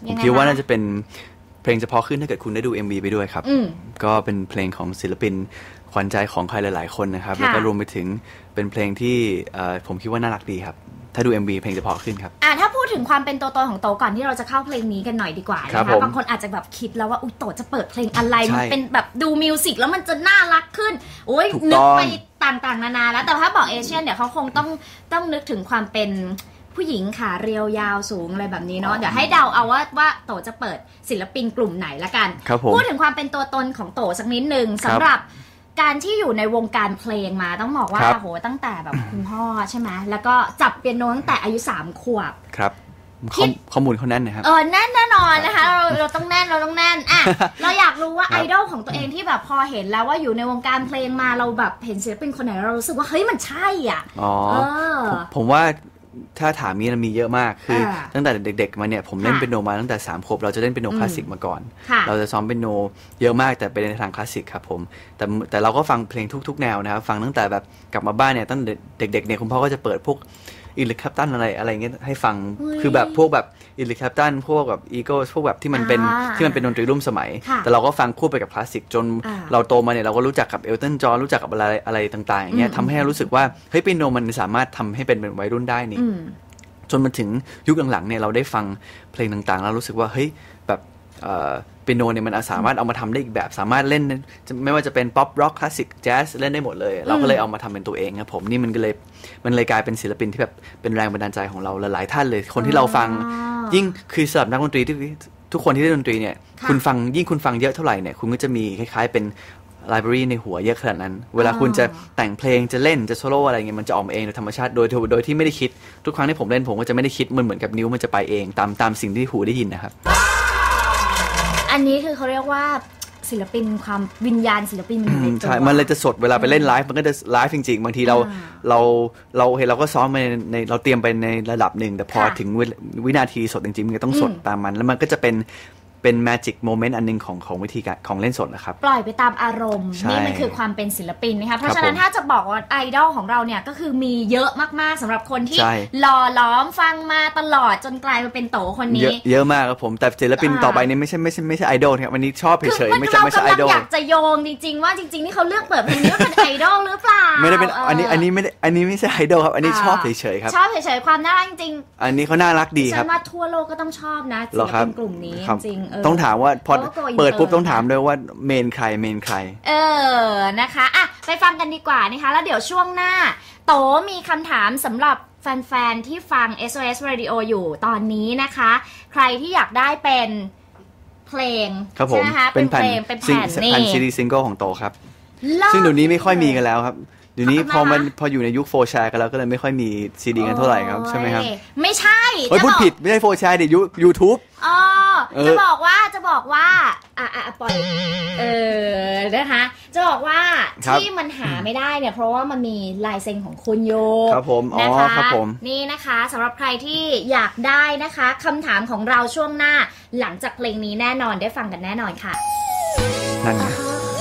ผมคิดว่าน่าจะเป็นเพลงเฉพาะขึ้นถ้าเกิดคุณได้ดู เอ็ม วี ไปด้วยครับก็เป็นเพลงของศิลปินขวัญใจของใครหลายๆคนนะครับแล้วก็รวมไปถึงเป็นเพลงที่ผมคิดว่าน่ารักดีครับถ้าดู เอ็ม วี เพลงจะเพาะขึ้นครับอ่ะถ้าพูดถึงความเป็นตัวตนของโตก่อนที่เราจะเข้าเพลงนี้กันหน่อยดีกว่านะคะบางคนอาจจะแบบคิดแล้วว่าอุ๊ยโตจะเปิดเพลงอะไรมันเป็นแบบดูมิวสิกแล้วมันจะน่ารักขึ้นโอ๊ยนึกไปต่างๆนานาแล้วแต่ถ้าบอกเอเชียนเดี๋ยวเขาคงต้องต้องนึกถึงความเป็นผู้หญิงขาเรียวยาวสูงอะไรแบบนี้เนาะเดี๋ยวให้เดาเอาว่าว่าโตจะเปิดศิลปินกลุ่มไหนละกันพูดถึงความเป็นตัวตนของโตสักนิดนึงสำหรับการที่อยู่ในวงการเพลงมาต้องบอกว่าโหตั้งแต่แบบคุณพ่อใช่ไหมแล้วก็จับเปียโนตั้งแต่อายุสามขวบครับข้อมูลเขาแน่นนะครับเออแน่นแน่นอนนะคะเราเราต้องแน่นเราต้องแน่นอ่ะเราอยากรู้ว่าไอดอลของตัวเองที่แบบพอเห็นแล้วว่าอยู่ในวงการเพลงมาเราแบบเห็นศิลปินคนไหนเรารู้สึกว่าเฮ้ยมันใช่อ่ะอ๋อผมว่าถ้าถามมีมันมีเยอะมากคือตั้งแต่เด็กๆมาเนี่ยผมเล่นเปียโนมาตั้งแต่สามขวบเราจะเล่นเปียโนคลาสสิกมาก่อนเราจะซ้อมเปียโนเยอะมากแต่เป็นในทางคลาสสิกครับผมแต่แต่เราก็ฟังเพลงทุกๆแนวนะครับฟังตั้งแต่แบบกลับมาบ้านเนี่ยตั้งแต่เด็กๆเนี่ยคุณพ่อก็จะเปิดพวกอิลิคแคปตันอะไรอะไรเงี้ยให้ฟังคือแบบพวกแบบอิลิคแคปตันพวกแบบอีโก้พวกแบบที่มันเป็นที่มันเป็นดนตรีร่วมสมัยแต่เราก็ฟังคู่ไปกับคลาสสิกจนเราโตมาเนี่ยเราก็รู้จักกับเอลตันจอห์นรู้จักกับอะไรอะไรต่างๆอย่างเงี้ยทำให้เรารู้สึกว่าเฮ้ยเปียโนมันสามารถทำให้เป็นเป็นวัยรุ่นได้นี่จนมาถึงยุคหลังๆเนี่ยเราได้ฟังเพลงต่างๆแล้วรู้สึกว่าเฮ้ยแบบเปียโนเนี่ยมันสามารถเอามาทำได้อีกแบบสามารถเล่นไม่ว่าจะเป็นป๊อปร็อกคลาสสิกแจ๊สเล่นได้หมดเลยเราก็เลยเอามาทำเป็นตัวเองครับผมนี่มันก็เลยมันเลยกลายเป็นศิลปินที่แบบเป็นแรงบันดาลใจของเราหลายๆท่านเลยคนที่เราฟังยิ่งคือสำหรับนักดนตรีที่ทุกคนที่เล่นดนตรีเนี่ยคุณฟังยิ่งคุณฟังเยอะเท่าไหร่เนี่ยคุณก็จะมีคล้ายๆเป็นไลบรารีในหัวเยอะขนาดนั้นเวลาคุณจะแต่งเพลงจะเล่นจะโซโล่อะไรเงี้ยมันจะออกมาเองโดยธรรมชาติโดยโดยที่ไม่ได้คิดทุกครั้งที่ผมเล่นผมก็จะไม่ได้คิดมันเหมือนกับนิ้วมันจะไปเองตามตามสิ่งที่หูได้ยินนะครับอันนี้คือเขาเรียกว่าศิลปินความวิญญาณศิลปินมันอยู่ในตัวใช่มันเลยจะสดเวลาไปเล่นไลฟ์มันก็จะไลฟ์จริงๆบางทีเราเราเราเห็นเราก็ซ้อมไปในเราเตรียมไปในระดับหนึ่งแต่พอถึงวินาทีสดจริงๆมันก็ต้องสดตามมันแล้วมันก็จะเป็นเป็นแมจิกโมเมนต์อันนึงของของวิธีการของเล่นสดนะครับปล่อยไปตามอารมณ์นี่มันคือความเป็นศิลปินนะคะเพราะฉะนั้นถ้าจะบอกว่าไอดอลของเราเนี่ยก็คือมีเยอะมากๆสำหรับคนที่หล่อล้อมฟังมาตลอดจนกลายมาเป็นโตคนนี้เยอะมากครับผมแต่ศิลปินต่อไปนี้ไม่ใช่ไม่ใช่ไม่ใช่ไอดอลครับวันนี้ชอบเฉยๆไม่ใช่ไม่ใช่ไอดอลอยากจะโยงจริงๆว่าจริงๆนี่เขาเลือกเปิดเพลงนี้เป็นไอดอลหรือเปล่าไม่ได้เป็นอันนี้อันนี้ไม่ได้อันนี้ไม่ใช่ไอดอลครับอันนี้ชอบเฉยๆครับชอบเฉยๆความน่ารักจริงอันนี้เขาน่ารักดีครับฉันว่าทั่วโลกก็ต้องชอบนะศิลปินกลุ่มนี้จริงๆต้องถามว่าพอเปิดปุ๊บต้องถามด้วยว่าเมนใครเมนใครเออนะคะอ่ะไปฟังกันดีกว่านะคะแล้วเดี๋ยวช่วงหน้าโตมีคำถามสำหรับแฟนๆที่ฟัง เอส โอ เอส Radio อยู่ตอนนี้นะคะใครที่อยากได้เป็นเพลงใช่ไหมคะเป็นเพลงเป็นแผ่นนี่แผ่นซีดีซิงเกิลของโตครับซึ่งเดี๋ยวนี้ไม่ค่อยมีกันแล้วครับเดี๋ยวนี้พอมันพออยู่ในยุคโฟร์แชร์กันแล้วก็เลยไม่ค่อยมีซีดีกันเท่าไหร่ครับใช่ไหมครับไม่ใช่เฮ้ยพูดผิดไม่ใช่โฟร์แชร์เดี๋ยวยูทูบอ๋อจะบอกว่าจะบอกว่าอ่ะอ่ะปล่อยเออนะคะจะบอกว่าที่มันหาไม่ได้เนี่ยเพราะว่ามันมีลายเซ็นของคุณโยครับผมอ๋อครับผมนี่นะคะสำหรับใครที่อยากได้นะคะคำถามของเราช่วงหน้าหลังจากเพลงนี้แน่นอนได้ฟังกันแน่นอนค่ะนั่นไง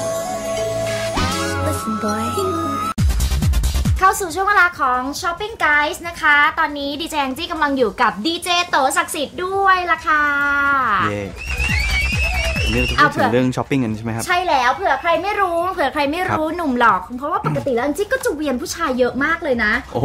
เข้าสู่ช่วงเวลาของ Shopping Guys นะคะตอนนี้ดีเจแองจี้กำลังอยู่กับดีเจโตศักดิ์สิทธิ์ด้วยล่ะค่ะเย่เรื่องพูดถึงเรื่องช้อปปิ้งกันใช่ไหมครับใช่แล้วเผื่อใครไม่รู้เผื่อใครไม่รู้หนุ่มหล่อเพราะว่าปกติแล้วแองจี้ก็จะเวียนผู้ชายเยอะมากเลยนะโอ้โห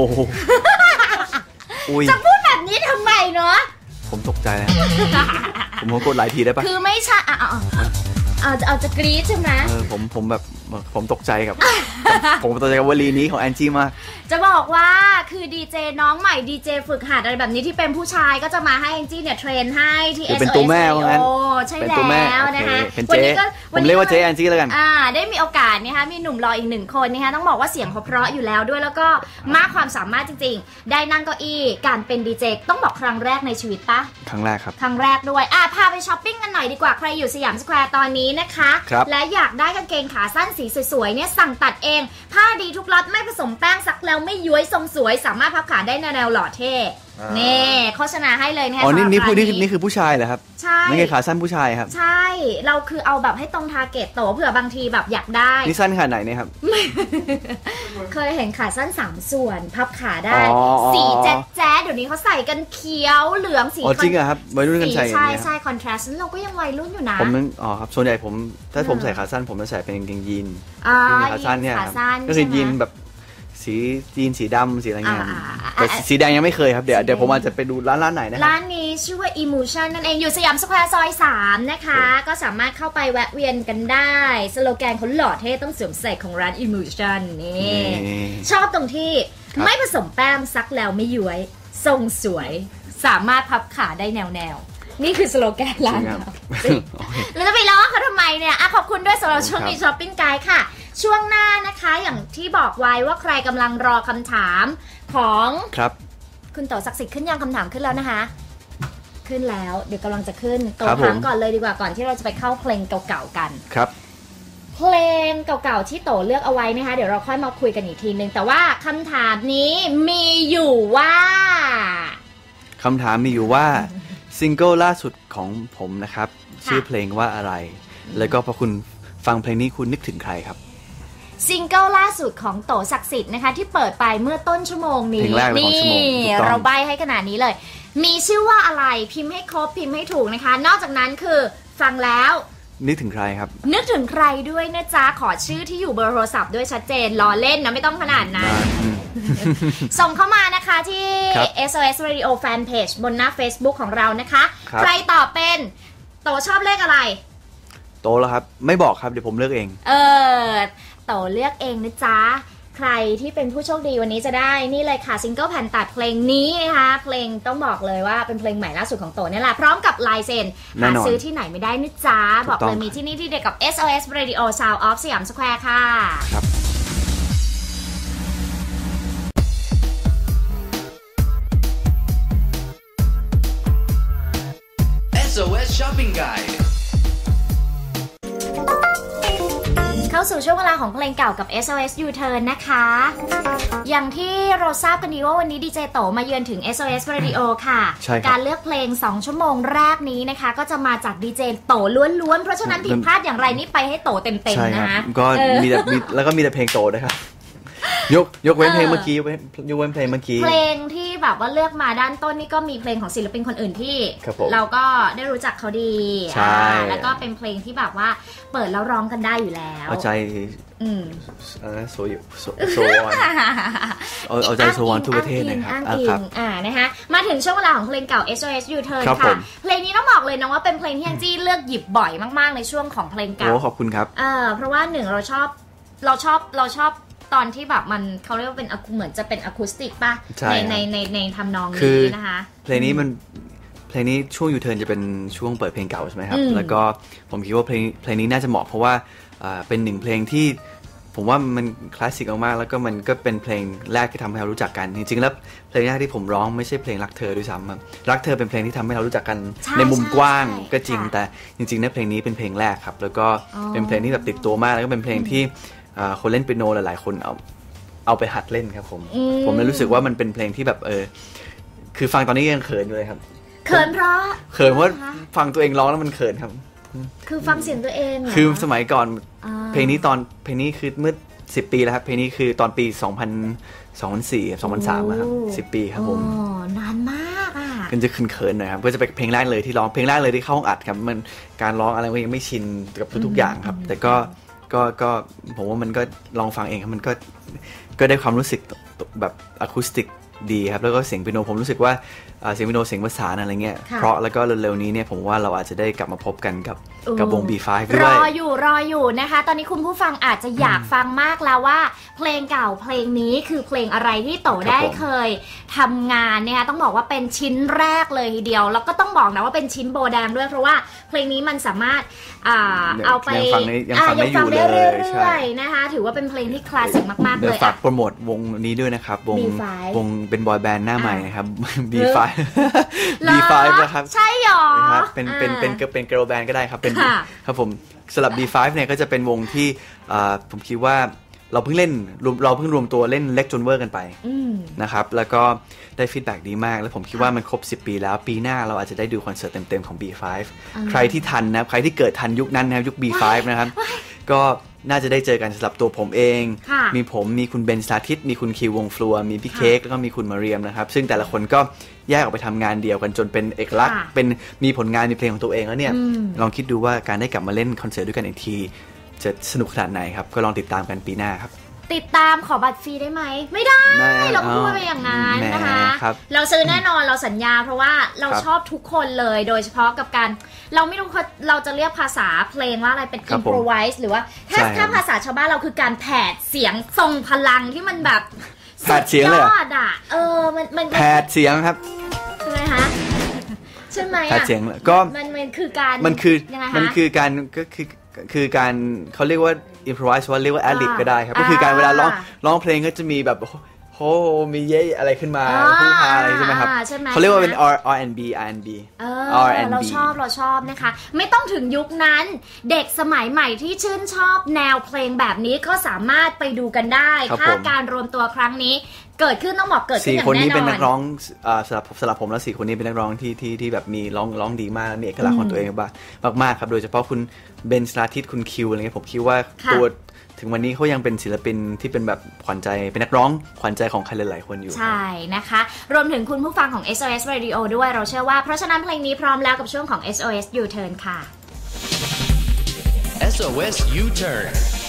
จะพูดแบบนี้ทำไมเนาะผมตกใจแล้วผมขอกดหลายทีได้ปะคือไม่ใช่อ่ะเอาเอาจะกรี๊ดใช่ไหมเออผมผมแบบผมตกใจกับผมตกใจกับวลีนี้ของแอนจี้มากจะบอกว่าคือดีเจน้องใหม่ดีเจฝึกหัดอะไรแบบนี้ที่เป็นผู้ชายก็จะมาให้แองจี้เนี่ยเทรนให้ที่ เอส โอ เอสเป็นตัวแม่ว่างั้นใช่แล้วนะคะวันนี้ก็ผมเรียกว่าเจ๊แอนจี้แล้วกันอ่าได้มีโอกาสนะคะมีหนุ่มรออีกหนึ่งคนนะคะต้องบอกว่าเสียงเขาเพราะอยู่แล้วด้วยแล้วก็มากความสามารถจริงๆได้นั่งเก้าอี้การเป็นดีเจต้องบอกครั้งแรกในชีวิตปะครั้งแรกครับครั้งแรกด้วยอ่ะพาไปช้อปปิ้งกันหน่อยดีกว่าใครอยู่สยามสแควร์ตอนนี้นะคะและอยากได้กางเกงขาสั้นสีสวยๆเนี่ยสั่งตัดเองผ้าดีทุกล็อตไม่ผสมแป้งซักแล้วไม่ย้วยทรงสวยสามารถพับขาได้แนวหล่อเท่นี่โฆษณาให้เลยนะคะอ๋อนี่นี่สำหรับนี่ร้านี่คือผู้ชายเหรอครับใช่ไม่ใช่ขาสั้นผู้ชายครับใช่ เราคือเอาแบบให้ตรงทาร์เก็ตโตเผื่อบางทีแบบอยากได้นี่สั้นขนาดไหนเนี่ยครับเคยเห็นขาสั้นสามส่วนพับขาได้อ๋อสีแจ๊ดแจ๊ดเดี๋ยวนี้เขาใส่กันเขียวเหลืองสีอ๋อจริงเหรอครับวัยรุ่นกันใส่อย่างใช่เงี้ยใช่คอนทราสต์เราก็ยังวัยรุ่นอยู่นะผมนึกอ๋อครับส่วนใหญ่ผมถ้าผมใส่ขาสั้นผมจะใส่เป็นกางเกงยีนอ่ายีนขาสั้นเนี่ยคขารับสั้นก็คือใช่ไหมยีนแบบสียีนสีดำสีอะไรเงี้ยอ่าอ่าแต่อ่าสีแดงยังไม่เคยครับเดี๋ยวเดี๋ยวผมอาจจะไปดูร้านร้านไหนนะครับร้านนี้ชื่อว่า Emotion นั่นเองอยู่สยามสแควร์ซอยสามนะคะ ก็สามารถเข้าไปแวะเวียนกันได้สโลแกนเขาหล่อเท่ต้องสวมใส่ของร้าน Emotion นี่นี่ชอบตรงที่ครับไม่ผสมแป้งซักแล้วไม่ย้วย ทรงสวย สามารถพับขาได้แนวแนวๆนี่คือสโลแกนร้านจริงครับเราจริงแล้วจะไปล้อเขาทำไมเนี่ยอ่ะขอบคุณด้วยสำหรับช่วงนี้ช้อปปิ้งไกด์ค่ะ ช่วงหน้านะคะอย่างที่บอกไว้ว่าใครกำลังรอคำถามของครับคุณโตศักดิ์สิทธิ์ขึ้นยังคำถามขึ้นแล้วนะคะ ขึ้นแล้วเดี๋ยวกำลังจะขึ้นโตครับถามผมก่อนเลยดีกว่าก่อนที่เราจะไปเข้าเพลงเก่าๆกันครับเพลงเก่าๆที่โตเลือกเอาไว้นะคะเดี๋ยวเราค่อยมาคุยกันอีกทีนึงแต่ว่าคำถามนี้มีอยู่ว่าคำถามมีอยู่ว่าซิงเกิลล่าสุดของผมนะครับค่ะชื่อเพลงว่าอะไร แล้วก็พอคุณฟังเพลงนี้คุณนึกถึงใครครับซิงเกิลล่าสุดของโตศักดิ์สิทธิ์นะคะที่เปิดไปเมื่อต้นชั่วโมงนี้เพลงแรกเลยของชั่วโมงถูกต้องเราใบให้ขนาดนี้เลย มีชื่อว่าอะไรพิมพ์ให้ครบพิมพ์ให้ถูกนะคะ นอกจากนั้นคือฟังแล้วนึกถึงใครครับนึกถึงใครด้วยนะจ๊ะขอชื่อที่อยู่เบอร์โทรศัพท์ด้วยชัดเจนล้อเล่นนะไม่ต้องขนาดนั้นอืมส่งเข้ามานะคะที่ครับเอส โอ เอส Radio Fanpage บนหน้า Facebook ของเรานะคะครับใครตอบเป็นโตชอบเลขอะไรโตแล้วครับ ไม่บอกครับเดี๋ยวผมเลือกเองเออโตเลือกเองนะจ๊ะ ใครที่เป็นผู้โชคดีวันนี้จะได้นี่เลยค่ะซิงเกิลแผ่นตัดเพลงนี้นะคะเพลงต้องบอกเลยว่าเป็นเพลงใหม่ล่าสุดของโตนี่แหละพร้อมกับลายเซ็นแน่หานอนซื้อที่ไหนไม่ได้นะจ๊ะถูกบอกต้เลองยมีที่นี่ที่เดียวกับ เอส โอ เอส Radio Sound of สยามสแควร์ค่ะครับเอส โอ เอส Shopping Guide เข้าสู่ช่วงเวลาของเพลงเก่ากับ เอส โอ เอส U-Turn นะคะ อย่างที่เราทราบกันดีว่าวันนี้ดีเจโตมาเยือนถึง เอส โอ เอส Radio ค่ะใช่ครับการเลือกเพลงสองชั่วโมงแรกนี้นะคะ ก็จะมาจากดีเจโตล้วนๆ เพราะฉะนั้นผิดพลาดอย่างไรนี่ไปให้โตเต็มใช่ๆครันะบก็เออมีแต่มีแล้วก็มีแต่เพลงโตด้วยครับ ยกยกเว้นเพลงเมื่อกี้ยกเว้นยกเว้นเพลงเมื่อกี้เพลงที่แบบว่าเลือกมาด้านต้นนี่ก็มีเพลงของศิลปินคนอื่นที่ครับผมเราก็ได้รู้จักเขาดีใช่อ่าแล้วก็เป็นเพลงที่แบบว่าเปิดแล้วร้องกันได้อยู่แล้วเอาใจอืมเอ่อโซยโซโซวอนเอาเอาใจโซวอนทั่วประเทศนะครับอ้างอ่ะอิครังบอ่านะคะมาถึงช่วงเวลาของเพลงเก่า เอส โอ เอส U-Turn ครับผค่ะมเพลงนี้ต้องบอกเลยนะว่าเป็นเพลงที่แองจี้เลือกหยิบบ่อยมากๆในช่วงของเพลงโอ้เก่าขอบคุณครับเออเพราะว่าหนึ่งเราชอบเราชอบเราชอบตอนที่แบบมันเขาเรียกว่าเป็นอะคูเหมือนจะเป็นอะคูสติกป่ะใช่ในครับในในในทำนองคือนี้นะคะเพลงนี้มันเพลงนี้ช่วงยูเทิร์นจะเป็นช่วงเปิดเพลงเก่าใช่ไหมครับอืมแล้วก็ผมคิดว่าเพลงเพลงนี้น่าจะเหมาะเพราะว่าอ่าเป็นหนึ่งเพลงที่ผมว่ามันคลาสสิกมากๆแล้วก็มันก็เป็นเพลงแรกที่ทำให้เรารู้จักกันจริงๆแล้วเพลงแรกที่ผมร้องไม่ใช่เพลงรักเธอด้วยซ้ำครับรักเธอเป็นเพลงที่ทำให้เรารู้จักกันใช่ในมุมกว้างใช่ก็จริงค่ะแต่จริงๆนะเพลงนี้เป็นเพลงแรกครับแล้วก็อ๋อเป็นเพลงที่แบบติดตัวมากแล้วก็เป็นเพลงที่อ่าคนเล่นเปียโนหลายๆคนเอาเอาไปหัดเล่นครับผมอืมผมเลยรู้สึกว่ามันเป็นเพลงที่แบบเออคือฟังตอนนี้ยังเขินอยู่เลยครับเขินเพราะเขินเพราะนะคะฟังตัวเองร้องแล้วมันเขินครับคือฟังเสียงตัวเองเหรคือสมัยก่อนอ่าเพลงนี้ตอนเพลงนี้คือเมื่อสิบปีแล้วครับเพลงนี้คือตอนปีสองพัน สองพันสี่ สองพันสามนะครับสิบปีครับผมอ๋อนานมากอ่ะก็จะเขินๆหน่อยครับก็จะเป็นเพลงแรกเลยที่ร้องเพลงแรกเลยที่เข้าห้องอัดครับมันการร้องอะไรก็ยังไม่ชินกับทุกๆอย่างครับ แต่ก็ก็ก็ผมว่ามันก็ลองฟังเองครับมันก็ก็ได้ความรู้สึกแบบอะคูสติกดีครับแล้วก็เสียงเปียโนผมรู้สึกว่าอ่าเสียงเปียโนเสียงประสานอะไรเงี้ยค่ะเพราะแล้วก็เร็วๆนี้เนี่ยผมว่าเราอาจจะได้กลับมาพบกันกับเออกับวง บี ไฟว์รด้วอย อยู่รออยู่นะคะ ตอนนี้คุณผู้ฟังอาจจะอยากฟังมากแล้วว่า เพลงเก่าเพลงนี้คือเพลงอะไรที่โตได้ครับผมเคยทำงานเนี่ยต้องบอกว่าเป็นชิ้นแรกเลยทีเดียวแล้วก็ต้องบอกนะว่าเป็นชิ้นโบแดงด้วยเพราะว่าเพลงนี้มันสามารถอ่าเอาไปยังฟังได้ยังอ่าฟังได้ยังอฟังยู่เลได้ยเรื่ใช่อยๆนะคะ ถือว่าเป็นเพลงที่คลาสสิกมากๆเดี๋เลยวย ฝากอ่ะโปรโมทวงนี้ด้วยนะครับวงบี ไฟว์วงเป็นบอยแบนด์หน้าใหม่นะครับ บี ไฟว์เหรอบี ไฟว์ นะครับใช่หรอนะครับเป็นเป็นเป็นอ่าเป็นเกิร์ลแบนด์ก็ได้ครับเป็นค่ะครับผมสำหรับ บี ไฟว์ เนี่ยก็จะเป็นวงที่อ่าผมคิดว่าเราเพิ่งเล่นเราเพิ่งรวมตัวเล่นเล็กจนเวอร์กันไปมนะครับแล้วก็ได้ฟีดแบ็กดีมากแล้วผมคิดว่ามันครบสิบปีแล้วปีหน้าเราอาจจะได้ดูคอนเสิร์ตเต็มๆของ บี ไฟว์ ใครที่ทันนะใครที่เกิดทันยุคนั้นนะครับยุค บี ไฟว์ นะครับก็น่าจะได้เจอกันสำหรับตัวผมเองมีผมมีคุณเบนสาธิตมีคุณคิววงฟลัวมีพี่เค้กแล้วก็มีคุณมาเรียมนะครับซึ่งแต่ละคนก็แยกออกไปทำงานเดียวกันจนเป็นเอกลักษณ์เป็นมีผลงานมีเพลงของตัวเองแล้วเนี่ยลองคิดดูว่าการได้กลับมาเล่นคอนเสิร์ตด้วยกันอีกทีจะสนุกขนาดไหนครับก็ลองติดตามกันปีหน้าครับติดตามขอบัตรฟรีได้ไหมไม่ได้เราพูดไปอย่างนั้นนะคะเราซื้อแน่นอนเราสัญญาเพราะว่าเราชอบทุกคนเลยโดยเฉพาะกับการเราไม่รู้เราจะเรียกภาษาเพลงว่าอะไรเป็น improvise หรือว่าถ้าถ้าภาษาชาวบ้านเราคือการแผดเสียงทรงพลังที่มันแบบแผดเสียงเลยอ่ะเออมันมันแผดเสียงครับใช่ไหมคะใช่ไหมแผดเสียงก็มันมันคือการมันคือมันคือการก็คือคือการเขาเรียกว่า improvise ว่าเรียกว่า ad lib ก็ได้ครับก็คือการเวลาร้องร้องเพลงก็จะมีแบบโหมีเย่อะไรขึ้นมาพูดพาอะไรใช่ไหมครับเขาเรียกว่าเป็น R R&B R&B เราชอบเราชอบนะคะไม่ต้องถึงยุคนั้นเด็กสมัยใหม่ที่ชื่นชอบแนวเพลงแบบนี้ก็สามารถไปดูกันได้ถ้าการรวมตัวครั้งนี้เกิดขึ้นต้องบอกเกิดขึ้นอย่างแน่นอนสี่คนนี้เป็นนักร้องสำหรับสำหรับผมแล้วสี่คนนี้เป็นนักร้องที่ที่ที่แบบมีร้องร้องดีมากมีเอกลักษณ์ของตัวเองบ้างมากๆครับโดยเฉพาะคุณเบนสราธิตคุณคิวอะไรเงี้ยผมคิดว่าตัวถึงวันนี้เขายังเป็นศิลปินที่เป็นแบบขวัญใจเป็นนักร้องขวัญใจของใครหลายๆคนอยู่ใช่นะคะรวมถึงคุณผู้ฟังของ เอส โอ เอส Radio ด้วยเราเชื่อว่าเพราะฉะนั้นเพลงนี้พร้อมแล้วกับช่วงของ เอส โอ เอส U-Turn ค่ะเอส โอ เอส U-Turn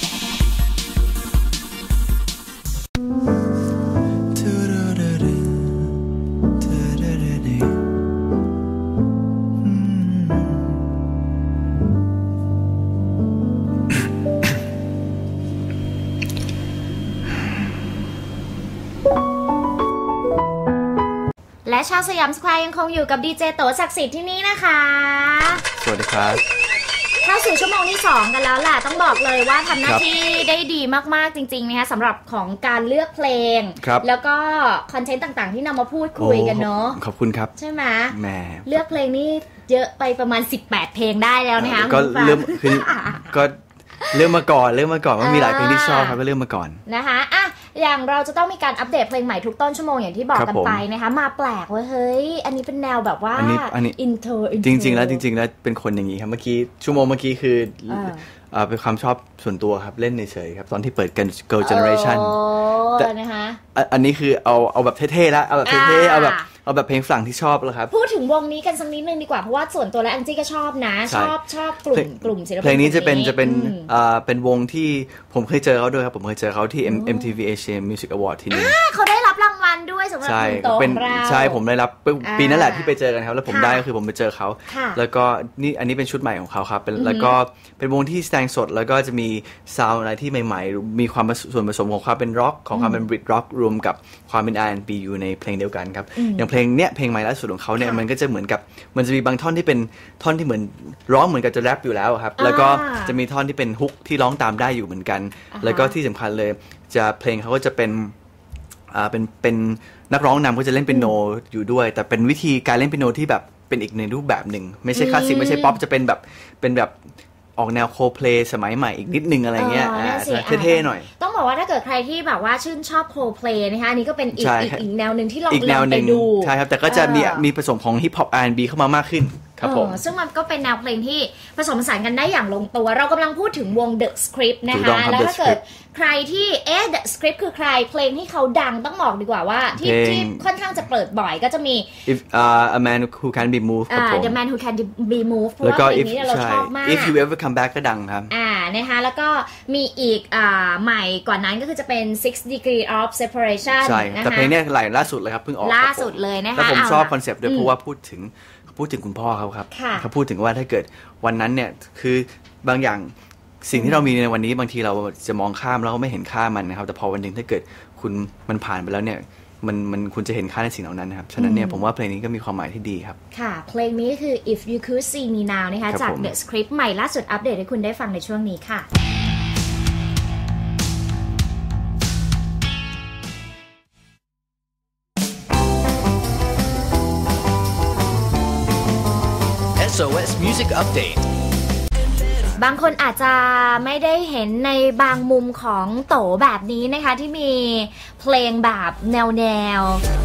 และชาวสยามสแควร์ยังคงอยู่กับดีเจโตศักดิ์สิทธิ์ที่นี่นะคะสวัสดีครับเข้าสู่ชั่วโมงที่สองกันแล้วแหละต้องบอกเลยว่าทำหน้าที่ได้ดีมากๆจริงๆนะคะสำหรับของการเลือกเพลงแล้วก็คอนเทนต์ต่างๆที่นำมาพูดคุยกันเนาะขอบคุณครับใช่ไหมแหมเลือกเพลงนี่เยอะไปประมาณสิบแปดเพลงได้แล้วนะคะก็เริ่มคือก็เริ่มมาก่อนเริ่มมาก่อนว่ามีหลายเพลงที่ชอบครับก็เริ่มมาก่อนนะคะอ่ะอย่างเราจะต้องมีการอัปเดตเพลงใหม่ทุกต้นชั่วโมงอย่างที่บอกกันไปนะคะมาแปลกว่าเฮ้ยอันนี้เป็นแนวแบบว่าอินเทอร์จริงๆแล้วจริงๆแล้วเป็นคนอย่างนี้ครับเมื่อกี้ชั่วโมงเมื่อกี้คือเป็นความชอบส่วนตัวครับเล่นเฉยๆครับตอนที่เปิดกัน Girl Generation แต่นะคะอันนี้คือเอาเอาแบบเท่ๆแล้วเอาแบบเท่ๆเอาแบบเอาแบบเพลงฝรั่งที่ชอบแล้วครับพูดถึงวงนี้กันสักนิดนึงดีกว่าเพราะว่าส่วนตัวและอังจี้ก็ชอบนะชอบชอบกลุ่มกลุ่มศิลปินเพลงนี้จะเป็นจะเป็นอ่าเป็นวงที่ผมเคยเจอเขาด้วยครับผมเคยเจอเขาที่ เอ็ม ที วี Asia Music Award ที่นี่เขาได้รับรางวัลด้วยสำหรับคุณโตของเราใช่ผมได้รับปีนั้นแหละที่ไปเจอกันครับแล้วผมได้ก็คือผมไปเจอเขาแล้วก็นี่อันนี้เป็นชุดใหม่ของเขาครับแล้วก็เป็นวงที่แสดงสดแล้วก็จะมีซาวด์อะไรที่ใหม่ๆมีความส่วนผสมของความเป็นร็อกของความเป็นบริตร็อกรวมกับความเป็น อาร์ แอนด์ บี อยู่ในเพลงเดียวกันครับอย่างเพลงเนี้ยเพลงใหม่ล่าสุดของเขาเนี่ยมันก็จะเหมือนกับมันจะมีบางท่อนที่เป็นท่อนที่เหมือนร้องเหมือนกับจะแรปอยู่แล้วครับแล้วก็จะมีท่อนที่เป็นฮุกที่ร้องตามได้อยู่เหมือนกันแล้วก็ที่สำคัญเลยจะเพลงเขาก็จะเป็นอ่าเป็นเป็นนักร้องนำก็จะเล่นเปียโนอยู่ด้วยแต่เป็นวิธีการเล่นเปียโนที่แบบเป็นอีกในรูปแบบหนึ่งไม่ใช่คลาสสิกไม่ใช่ป๊อปจะเป็นแบบเป็นแบบออกแนวโคเพลย์สมัยใหม่อีกนิดนึงอะไรเงี้ยเท่ๆหน่อยต้องบอกว่าถ้าเกิดใครที่แบบว่าชื่นชอบโคเพลย์นะคะอันนี้ก็เป็นอีกอีกแนวนึงที่ลองลองไปดูใช่ครับแต่ก็จะมีมีผสมของฮิปฮอป อาร์ แอนด์ บี เข้ามามากขึ้นครับผมซึ่งมันก็เป็นแนวเพลงที่ผสมผสานกันได้อย่างลงตัวเรากำลังพูดถึงวง The Script นะคะแล้วถ้าเกิดใครที่เอ๊ะ The Script คือใครเพลงที่เขาดังต้องบอกดีกว่าว่าที่ที่ค่อนข้างจะเปิดบ่อยก็จะมี If uh, a man who can be moved อ่า The man who can be moved เพราะว่าเพลงนี้เราชอบมาก If you ever come back ก็ดังครับอ่านะคะแล้วก็มีอีกอ่าใหม่กว่านั้นก็คือจะเป็น six degree of separation ใช่แต่เพลงนี้หลายล่าสุดเลยครับเพิ่งออกล่าสุดเลยนะคะแล้วผมชอบคอนเซปต์ด้วยเพราะว่าพูดถึงพูดถึงคุณพ่อเขาครับเขาพูดถึงว่าถ้าเกิดวันนั้นเนี่ยคือบางอย่างสิ่งที่เรามีในวันนี้บางทีเราจะมองข้ามแล้วก็ไม่เห็นค่ามันนะครับแต่พอวันหนึ่งถ้าเกิดคุณมันผ่านไปแล้วเนี่ยมันมันคุณจะเห็นค่าในสิ่งเหล่านั้นนะครับฉะนั้นเนี่ยผมว่าเพลงนี้ก็มีความหมายที่ดีครับค่ะเพลงนี้คือ If You Could See Me Now นะคะจาก The Script ใหม่ล่าสุดอัปเดตให้คุณได้ฟังในช่วงนี้ค่ะเอส โอ เอส Music Update บางคนอาจจะไม่ได้เห็นในบางมุมของโตแบบนี้นะคะที่มีเพลงแบบแนวแนว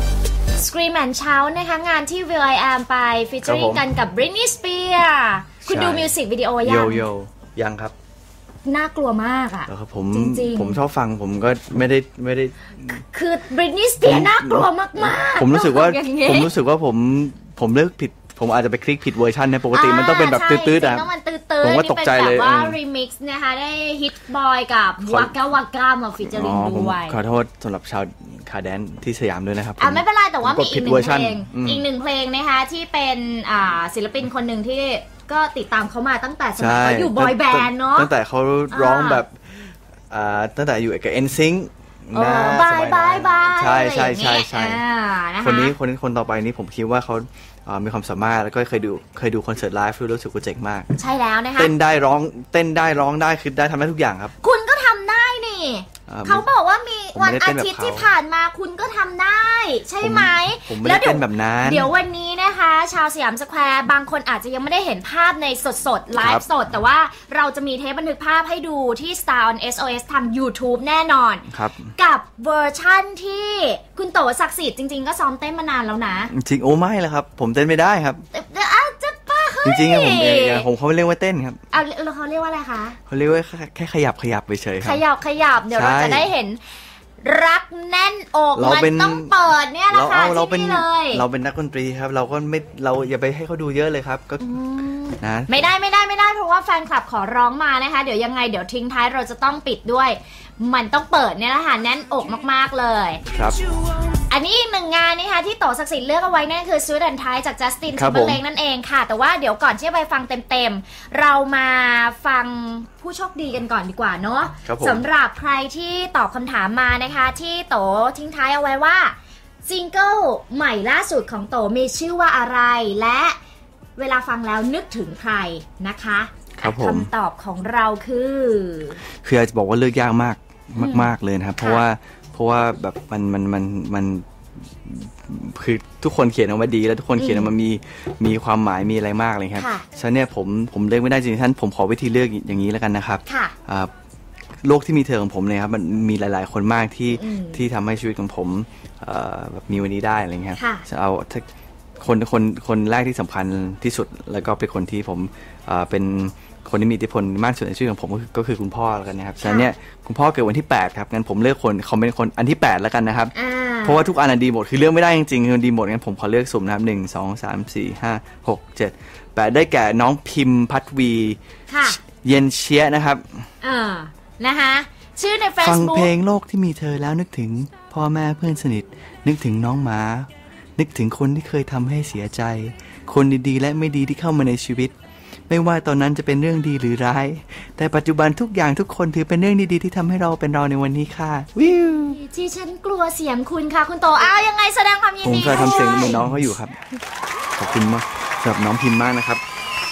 Scream and Shout นะคะงานที่ Will I Am ไปฟีเจอริ่งกันกับ Britney Spears คุณดูมิวสิกวิดีโอยังโยโย่ยังครับน่ากลัวมากอ่ะครับผมจริงๆผมชอบฟังผมก็ไม่ได้ไม่ได้คือ Britney Spears น่ากลัวมากๆผมรู้สึกว่าผมรู้สึกว่าผมผมเลือกผิดผมอาจจะไปคลิกผิดเวอร์ชันนะปกติมันต้องเป็นแบบตื้อๆอ่ะผมว่าตกใจเลยว่ารีมิกซ์นะคะได้ฮิตบอยกับวากาวากามาฟีเจอริ่งด้วยขอโทษสำหรับชาวคาแดนที่สยามด้วยนะครับอ่ะไม่เป็นไรแต่ว่ามีอีกหนึ่งเพลงอีกหนึ่งเพลงนะคะที่เป็นอ่าศิลปินคนหนึ่งที่ก็ติดตามเขามาตั้งแต่สมัยเขาอยู่บอยแบนด์เนาะตั้งแต่เขาร้องแบบอ่าตั้งแต่อยู่กับ เอ็น ซิงค์ นะบายบายบายใช่ใช่ใช่ใช่คนนี้คนนี้คนต่อไปนี้ผมคิดว่าเขามีความสามารถแล้วก็เคยดูเคยดูคอนเสิร์ตไลฟ์รู้สึกว่าเจ๋งมากใช่แล้วนะคะเต้นได้ร้องเต้นได้ร้องได้คือได้ทำได้ทุกอย่างครับคุณก็ทำได้นี่เขาบอกว่ามีวันอาทิตย์ที่ผ่านมาคุณก็ทำได้ใช่ไหมผมไม่ได้เต้นแบบนั้นเดี๋ยววันนี้นะคะชาวสยามสแควร์บางคนอาจจะยังไม่ได้เห็นภาพในสดๆไลฟ์สดแต่ว่าเราจะมีเทปบันทึกภาพให้ดูที่ Star on เอส โอ เอส ทาง YouTube แน่นอนกับเวอร์ชั่นที่คุณโตศักดิ์สิทธิ์จริงๆก็ซ้อมเต้นมานานแล้วนะจริงโอ้ไม่แล้วครับผมเต้นไม่ได้ครับจริงๆผมเองผมเขาไม่เรียกว่าเต้นครับอ่ะเขาเรียกว่าอะไรคะเขาเรียกว่าแค่ขยับขยับไปเฉยครับขยับขยับเดี๋ยวเราจะได้เห็นรักแน่นอกมันต้องเปิดเนี่ยนะคะที่นี่เลยเราเป็นนักดนตรีครับเราก็ไม่เราอย่าไปให้เขาดูเยอะเลยครับก็นะไม่ได้ไม่ได้ไม่ได้เพราะว่าแฟนคลับขอร้องมานะคะเดี๋ยวยังไงเดี๋ยวทิ้งท้ายเราจะต้องปิดด้วยมันต้องเปิดเนี่ยแหละค่ะแน่นอกมากๆเลยครับอันนี้อีกหนึ่งงานนี่ค่ะที่โตศักดิ์สิทธิ์เลือกเอาไว้นั่นคือ Suit and Tie จาก Justin Timberlake นั่นเองค่ะแต่ว่าเดี๋ยวก่อนที่จะไปฟังเต็มๆเรามาฟังผู้โชคดีกันก่อนดีกว่าเนาะสำหรับใครที่ตอบคำถามมานะคะที่โตทิ้งท้ายเอาไว้ว่าซิงเกิลใหม่ล่าสุดของโตมีชื่อว่าอะไรและเวลาฟังแล้วนึกถึงใครนะคะคำตอบของเราคือคืออาจจะบอกว่าเลือกยากมากมากๆเลยนะครับเพราะว่าเพราะว่าแบบมันมันมันมันคือทุกคนเขียนออกมาดีแล้วทุกคนเขียนออกมามีมีความหมายมีอะไรมากเลยครับฉะนั้นเนี่ยผมผมเลือกไม่ได้จริงๆท่านผมขอวิธีเลือกอย่างนี้แล้วกันนะครับโลกที่มีเธอของผมเนี่ยครับมันมีหลายๆคนมากที่ที่ทำให้ชีวิตของผมแบบมีวันนี้ได้อะไรเงี้ยจะเอาคนคนคนแรกที่สำคัญที่สุดแล้วก็เป็นคนที่ผมเป็นคนที่มีอิทธิพลมากสุดในชีวิตของผมก็คือคุณพ่อแล้วกันนะครับฉะนั้นเนี่ยคุณพ่อเกิดวันที่แปดครับงั้นผมเลือกคนเขาเป็นคนอันที่แปดแล้วกันนะครับเพราะว่าทุกอันดีหมดคือเลือกไม่ได้จริงๆคือดีหมดงั้นผมขอเลือกสุ่มนะครับหนึ่ง สอง สาม สี่ ห้า หก เจ็ด แปดได้แก่น้องพิมพ์พัทวีเย็นเชียนะครับเออนะคะชื่อใน Facebook ฟังเพลงโลกที่มีเธอแล้วนึกถึงพ่อแม่เพื่อนสนิทนึกถึงน้องหมานึกถึงคนที่เคยทำให้เสียใจคนดีๆและไม่ดีที่เข้ามาในชีวิตไม่ว่าตอนนั้นจะเป็นเรื่องดีหรือร้ายแต่ปัจจุบันทุกอย่างทุกคนถือเป็นเรื่องดีๆที่ทำให้เราเป็นเราในวันนี้ค่ะวิวที่ฉันกลัวเสียงคุณค่ะคุณโตอ้าวยังไงแสดงความยินดีผมเคยทำเสียงเหมือนน้องเขาอยู่ครับขอบคุณมากสำหรับน้องพิมพ์มากนะครับ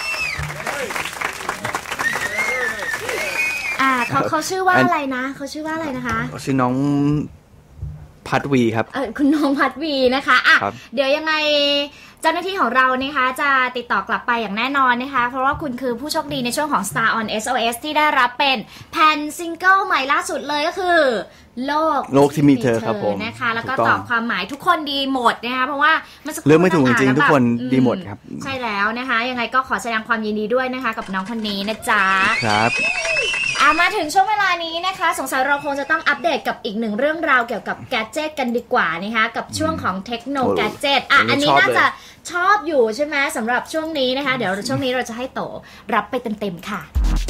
อ่าเขาเขาชื่อว่าอะไรนะเขาชื่อว่าอะไรนะคะชื่อน้องพัทวีครับเออคุณน้องพัทวีนะคะอ่ะเดี๋ยวยังไงเจ้าหน้าที่ของเรานะคะจะติดต่อกลับไปอย่างแน่นอนนะคะเพราะว่าคุณคือผู้โชคดีในช่วงของ Star on เอส โอ เอส ที่ได้รับเป็นแผ่นซิงเกิลใหม่ล่าสุดเลยก็คือโลกโลกที่มีเธอครับผมนะคะแล้วก็ตอบความหมายทุกคนดีหมดนะคะเพราะว่ามันเรื่องไม่ถูกจริงๆทุกคนดีหมดครับใช่แล้วนะคะยังไงก็ขอแสดงความยินดีด้วยนะคะกับน้องคนนี้นะจ๊ะครับอามาถึงช่วงเวลานี้นะคะสงสัยเราคงจะต้องอัปเดตกับอีกหนึ่งเรื่องราวเกี่ยวกับแกดเจ็ตกันดีกว่านะคะกับช่วงของเทคโนแกดเจ็ตอ่ะอันนี้น่าจะชอบอยู่ใช่ไหมสำหรับช่วงนี้นะคะเดี๋ยวช่วงนี้เราจะให้โตรับไปเต็มๆค่ะ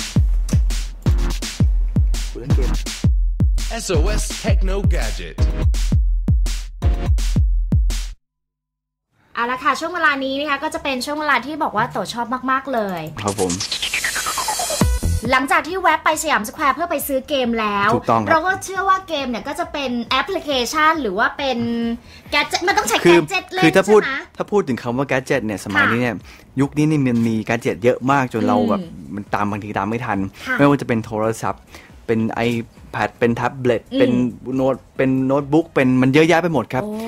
เอส โอ เอส Techno Gadget เอาละค่ะช่วงเวลานี้นะคะก็จะเป็นช่วงเวลาที่บอกว่าโตชอบมากๆเลยครับผมหลังจากที่แวะไปสยามสแควร์เพื่อไปซื้อเกมแล้วเราก็เชื่อว่าเกมเนี่ยก็จะเป็นแอปพลิเคชันหรือว่าเป็นแกดเจ็ตมันต้องใช้แกดเจ็ตเล่นใช่ไหมคือถ้าพูดถ้าพูดถึงคำว่าแกดเจ็ตเนี่ยสมัยนี้เนี่ยยุคนี้นี่มันมีแกดเจ็ตเยอะมากจนเราแบบมันตามบางทีตามไม่ทันไม่ว่าจะเป็นโทรศัพท์เป็น iPad เป็นแท็บเล็ตเป็นโน้ตเป็นโน้ตบุ๊กเป็นมันเยอะแยะไปหมดครับ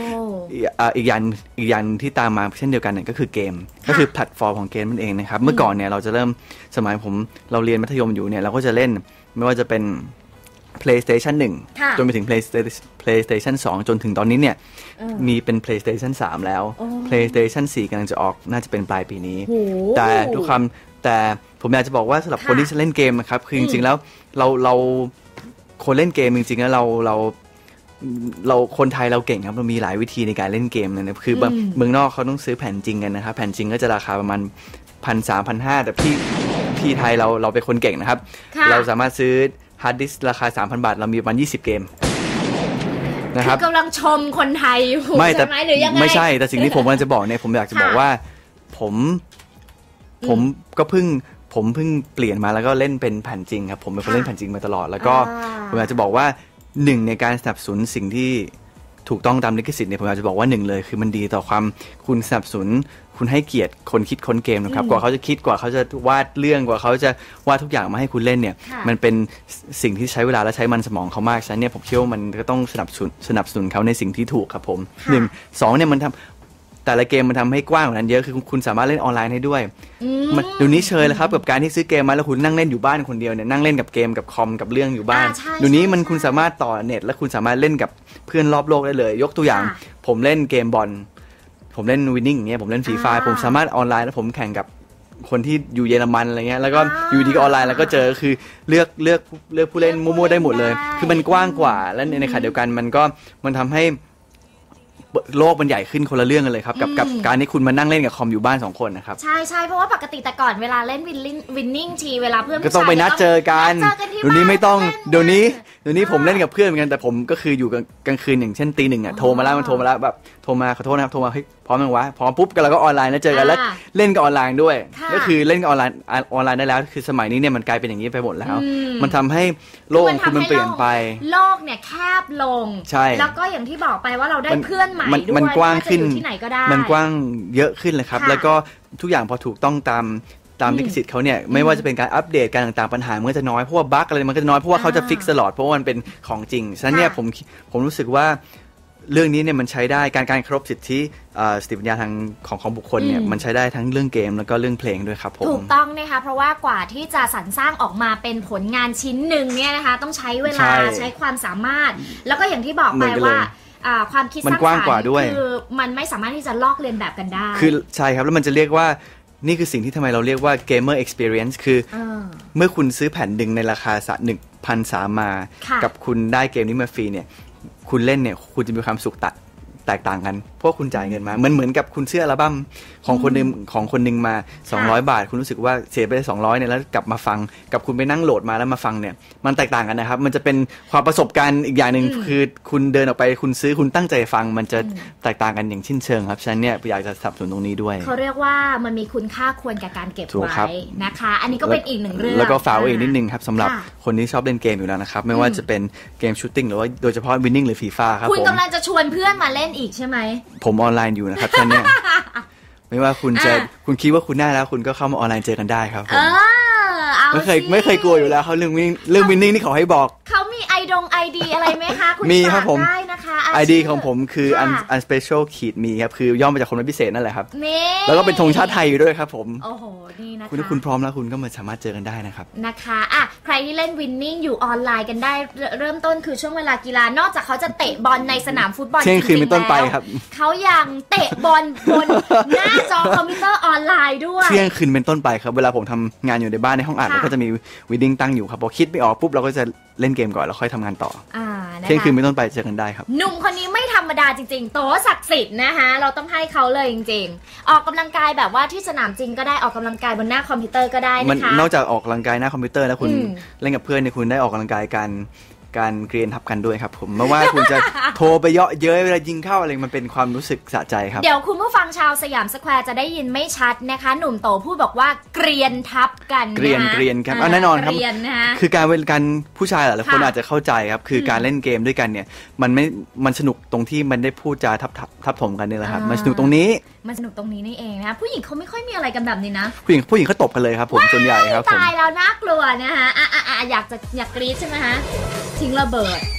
อีกอย่างอีกอย่างที่ตามมาเช่นเดียวกันเนี่ยก็คือเกมก็คือแพลตฟอร์มของเกมนั่นเองนะครับเมื่อก่อนเนี่ยเราจะเริ่มสมัยผมเราเรียนมัธยมอยู่เนี่ยเราก็จะเล่นไม่ว่าจะเป็น PlayStation หนึ่งจนไปถึง PlayStation สองจนถึงตอนนี้เนี่ยมีเป็น PlayStation สามแล้ว PlayStation สี่กำลังจะออกน่าจะเป็นปลายปีนี้แต่ด้วยความแต่ผมอยากจะบอกว่าสำหรับคนที่จะเล่นเกมนะครับคือจริงๆแล้วเราเราคนเล่นเกมจริงๆแล้วเราเราเราคนไทยเราเก่งครับเรามีหลายวิธีในการเล่นเกมนะคือเมืองนอกเขาต้องซื้อแผ่นจริงกันนะครับแผ่นจริงก็จะราคาประมาณพันสามพันห้าแต่พี่พี่ไทยเราเราเป็นคนเก่งนะครับเราสามารถซื้อฮาร์ดดิสก์ราคา สามพัน บาทเรามีประมาณยี่สิบเกมนะครับกำลังชมคนไทยอยู่ไม่แต่หรือยังไงไม่ใช่แต่สิ่งที่ผมกำลังจะบอกเนี่ยผมอยากจะบอกว่าผมผมก็เพิ่งผมเพิ่งเปลี่ยนมาแล้วก็เล่นเป็นแผ่นจริงครับผมเป็นคนเล่นแผ่นจริงมาตลอดแล้วก็ผมอยากจะบอกว่าหนึ่งในการสนับสนุนสิ่งที่ถูกต้องตามลิขสิทธิ์เนี่ยผมอยากจะบอกว่าหนึ่งเลยคือมันดีต่อความคุณสนับสนุนคุณให้เกียรติคนคิดค้นเกมนะครับกว่าเขาจะคิดกว่าเขาจะวาดเรื่องกว่าเขาจะวาดทุกอย่างมาให้คุณเล่นเนี่ยมันเป็นสิ่งที่ใช้เวลาและใช้มันสมองเขามากฉะนั้นเนี่ยผมเชื่อว่ามันก็ต้องสนับสนุนสนับสนุนเขาในสิ่งที่ถูกครับผมหนึ่งสองเนี่ยมันทำแต่ละเกมมันทำให้กว้างกว่านั้นเยอะคือคุณสามารถเล่นออนไลน์ได้ด้วยเดี๋ยวนี้เชยเลยครับกับการที่ซื้อเกมมาแล้วคุณนั่งเล่นอยู่บ้านคนเดียวเนี่ยนั่งเล่นกับเกมกับคอมกับเรื่องอยู่บ้านเดี๋ยวนี้มันคุณสามารถต่อเน็ตและคุณสามารถเล่นกับเพื่อนรอบโลกได้เลยยกตัวอย่างผมเล่นเกมบอลผมเล่นวินนิ่งอย่างเงี้ยผมเล่นฟรีไฟร์ผมสามารถออนไลน์แล้วผมแข่งกับคนที่อยู่เยอรมันอะไรเงี้ยแล้วก็อยู่ดีก็ออนไลน์แล้วก็เจอคือเลือกเลือกเลือกผู้เล่นมั่วๆได้หมดเลยคือมันกว้างกว่าและในขณะเดียวกันมันก็มันทำให้โลกมันใหญ่ขึ้นคนละเรื่องกันเลยครับกับกับการที่คุณมานั่งเล่นกับคอมอยู่บ้านสองคนนะครับใช่ใช่เพราะว่าปกติแต่ก่อนเวลาเล่นวินลิ่งวินนิ่งทีเวลาเพื่อนก็ต้องไปนัดเจอกันเดี๋ยวนี้ไม่ต้องเดี๋ยวนี้เดี๋ยวนี้ผมเล่นกับเพื่อนเหมือนกันแต่ผมก็คืออยู่กลางคืนอย่างเช่นตีหนึ่งอ่ะโทรมาแล้วมันโทรมาแล้วแบบโทรมาขอโทษนะครับโทรมาเฮ้ยพร้อมยังวะพร้อมปุ๊บกันแล้วก็ออนไลน์แล้วเจอกันแล้วเล่นกับออนไลน์ด้วยก็คือเล่นกับออนไลน์ออนไลน์ได้แล้วคือสมัยนี้เนี่ยมันกลายเป็นอย่างนี้ไปหมดแล้วมันทำให้โลกคุณมันเปลี่ยนไปโลกเนี่ยแคบลงแล้วก็อย่างที่บอกไปว่าเราได้เพื่อนใหม่ด้วยมันกว้างขึ้นที่ไหนก็ได้มันกว้างเยอะขึ้นเลยครับแล้วก็ทุกอย่างพอถูกต้องตามตามลิขสิทธิ์เขาเนี่ยไม่ว่าจะเป็นการอัปเดตการต่างๆปัญหามันก็จะน้อยเพราะว่าบั๊กอะไรมันก็จะน้อยเพราะว่าเขาจะฟิกซ์ตลอดเพราะว่ามันเป็นของจริงฉะนั้นเนี่ยผมผมรู้สึกว่าเรื่องนี้เนี่ยมันใช้ได้การการเคารพสิทธิสติปัญญาทางของของบุคคลเนี่ยมันใช้ได้ทั้งเรื่องเกมแล้วก็เรื่องเพลงด้วยครับผมถูกต้องนะคะเพราะว่ากว่าที่จะสรรสร้างออกมาเป็นผลงานชิ้นหนึ่งเนี่ยนะคะต้องใช้เวลาใช้ความสามารถแล้วก็อย่างที่บอกไปว่าความคิดสร้างสรรค์คือมันไม่สามารถที่จะลอกเลียนแบบกันได้คือใช่ครับแล้วมันจะเรียกว่านี่คือสิ่งที่ทำไมเราเรียกว่า gamer experience คือเมื่อคุณซื้อแผ่นดึงในราคาสัก หนึ่งพันสามร้อย มากับคุณได้เกมนี้มาฟรีเนี่ยคุณเล่นเนี่ยคุณจะมีความสุขตัดแตกต่างกันเพราะคุณจ่ายเงินมาเหมือนเหมือนกับคุณซื้ออัลบั้มของคนนึงของคนนึงมาสองร้อยบาทคุณรู้สึกว่าเสียไปได้สองร้อยเนี่ยแล้วกลับมาฟังกับคุณไปนั่งโหลดมาแล้วมาฟังเนี่ยมันแตกต่างกันนะครับมันจะเป็นความประสบการณ์อีกอย่างนึงคือคุณเดินออกไปคุณซื้อคุณตั้งใจฟังมันจะแตกต่างกันอย่างสิ้นเชิงครับฉะนั้นเนี่ยอยากจะสนับสนุนตรงนี้ด้วยเขาเรียกว่ามันมีคุณค่าควรกับการเก็บไว้นะคะอันนี้ก็เป็นอีกหนึ่งเรื่องแล้วก็ฝากไว้อีกนิดนึงครับสำหรับคนที่ชอบเล่นเกมอยู่แล้วนะครับไม่ว่าจะเป็นเกมชูตติ้งหรือว่าโดยเฉพาะวินนิ่งหรือฟีฟ่าครับคุณกำลังจะชวนเพื่อนมาเล่นอีกใช่ไหมผมออนไลน์อยู่นะครับท่านเนี่ยไม่ว่าคุณจะคุณคิดว่าคุณได้แล้วคุณก็เข้ามาออนไลน์เจอกันได้ครับผมไม่เคยไม่เคยกลัวอยู่แล้วเขาเรื่องวินเรื่องวินนิ่งนี่เขาให้บอกเขามีไอดงไอดีอะไรไหมคะคุณมีครับผมได้นะคะไอดีของผมคืออันอันสเปเชียลขีดมีครับคือย่อมาจากคนพิเศษนั่นแหละครับแล้วก็เป็นธงชาติไทยอยู่ด้วยครับผมโอ้โหนี่นะคะคุณถ้าคุณพร้อมแล้วคุณก็มาสามารถเจอกันได้นะครับนะคะอ่ะใครที่เล่นวินนิ่งอยู่ออนไลน์กันได้เริ่มต้นคือช่วงเวลากีฬานอกจากเขาจะเตะบอลในสนามฟุตบอลเที่ยงคืนเป็นต้นไปครับเขายังเตะบอลบนหน้าจอคอมพิวเตอร์ออนไลน์ด้วยเที่ยงคืนเป็นต้นไปครับเวลาผมทำงานอยู่ในบ้านในห้องอัดแล้วก็จะมีวินนิ่งตั้งอยู่ครับพอคิดไม่ออกปุ๊บเราก็จะเล่นเกมก่อนแล้วค่อยทำงานต่อเที่ยงคืนเป็นต้นไปเจอกันได้ครับหนุ่มคนนี้ไม่ธรรมดาจริงๆโตศักดิ์สิทธิ์นะคะเราต้องให้เขาเลยจริงๆออกกำลังกายแบบว่าที่สนามจริงก็ได้ออกกำลังกายบนหน้าคอมพิวเตอร์ก็ได้นะคะนอกจากออกกำลังกายหน้าคอมพิวเตอร์แล้วคุณเล่นกับเพื่อนเนี่ยคุณได้ออกกำลังกายกันการเกรียนทับกันด้วยครับผมไม่ว่าคุณจะโทรไปเยาะเย้ยเวลายิงเข้าอะไรมันเป็นความรู้สึกสะใจครับเดี๋ยวคุณผู้ฟังชาวสยามสแควร์จะได้ยินไม่ชัดนะคะหนุ่มโตพูดบอกว่าเกรียนทับกันเกรียนเกรียนครับแน่นอนครับคือการเป็นการผู้ชายหลายคนอาจจะเข้าใจครับคือการเล่นเกมด้วยกันเนี่ยมันไม่มันสนุกตรงที่มันได้พูดจาทับทับถมกันนี่แหละครับมันสนุกตรงนี้มันสนุกตรงนี้นี่เองนะผู้หญิงเขาไม่ค่อยมีอะไรกันแบบนี้นะผู้หญิงผู้หญิงเขาตบกันเลยครับผมส่วนใหญ่ครับผมตายแล้วน่ากลัวนะคะอ่ะอ่ะอยากจะอยากกรี๊ดใช่ไหมฮะทิ้งระเบิด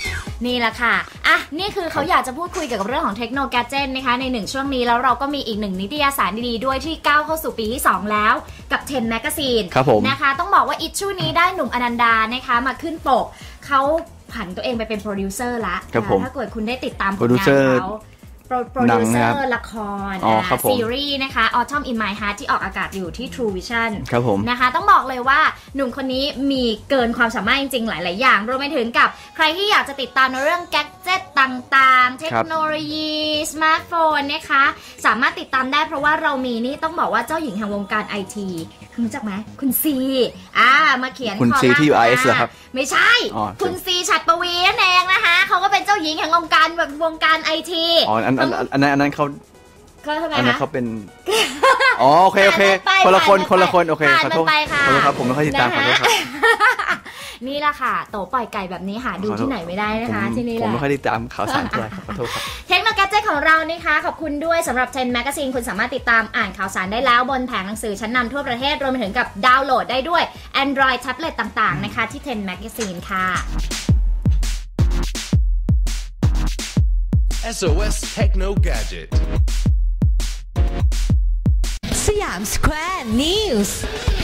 นี่แหละค่ะอ่ะนี่คือเขาอยากจะพูดคุยเกี่ยวกับเรื่องของเทคโนโลยีแกดเจ็ตนะคะในหนึ่งช่วงนี้แล้วเราก็มีอีกหนึ่งนิตยสารดีๆด้วยที่ก้าวเข้าสู่ปีที่สองแล้วกับเทน Magazine ครับผมนะคะต้องบอกว่าอิชชูนี้ได้หนุ่มอนันดานะคะมาขึ้นปกเขาผันตัวเองไปเป็นโปรดิวเซอร์ละถ้าเกิดคุณได้ติดตามผลงานเขาโปรดิวเซอร์ละครซีรีส์นะคะ Autumn in My Heart ที่ออกอากาศอยู่ที่ True Vision นะคะต้องบอกเลยว่าหนุ่มคนนี้มีเกินความสามารถจริงๆหลายๆอย่างรวมไปถึงกับใครที่อยากจะติดตามในเรื่องแกดเจ็ตต่างๆเทคโนโลยีสมาร์ทโฟนนะคะสามารถติดตามได้เพราะว่าเรามีนี่ต้องบอกว่าเจ้าหญิงแห่งวงการ ไอ ที คุณรู้จักไหมคุณซีอ่ามาเขียนคุณซีที่อยู่ ไอ เอส เหรอครับไม่ใช่คุณซีฉัตรปวีนั่นเองนะคะเขาก็เป็นเจ้าหญิงแห่งวงการแบบวงการ ไอ ทีอ๋ออันอันอันนั้นอันนั้นเขาก็ทำไมคะอันนั้นเขาเป็นอ๋อโอเคโอเคคนละคนคนละคนโอเคขอโทษขอโทษครับผมไม่ค่อยติดตามขอโทษครับนี่แหละค่ะโตปล่อยไก่แบบนี้หาดูที่ไหนไม่ได้นะคะที่นี่แหละผมไม่ค่อยติดตามข่าวสารเท่าไหร่ขอโทษครับเทคโนโลยีแกดเจ็ตของเรานะคะขอบคุณด้วยสำหรับ เทน Magazine คุณสามารถติดตามอ่านข่าวสารได้แล้วบนแผงหนังสือชั้นนำทั่วประเทศรวมไปถึงกับดาวน์โหลดได้ด้วย Android Tablet ต่างๆนะคะที่ เทน Magazine ค่ะเอส โอ เอส Techno Gadget สยามสแควร์นิวส์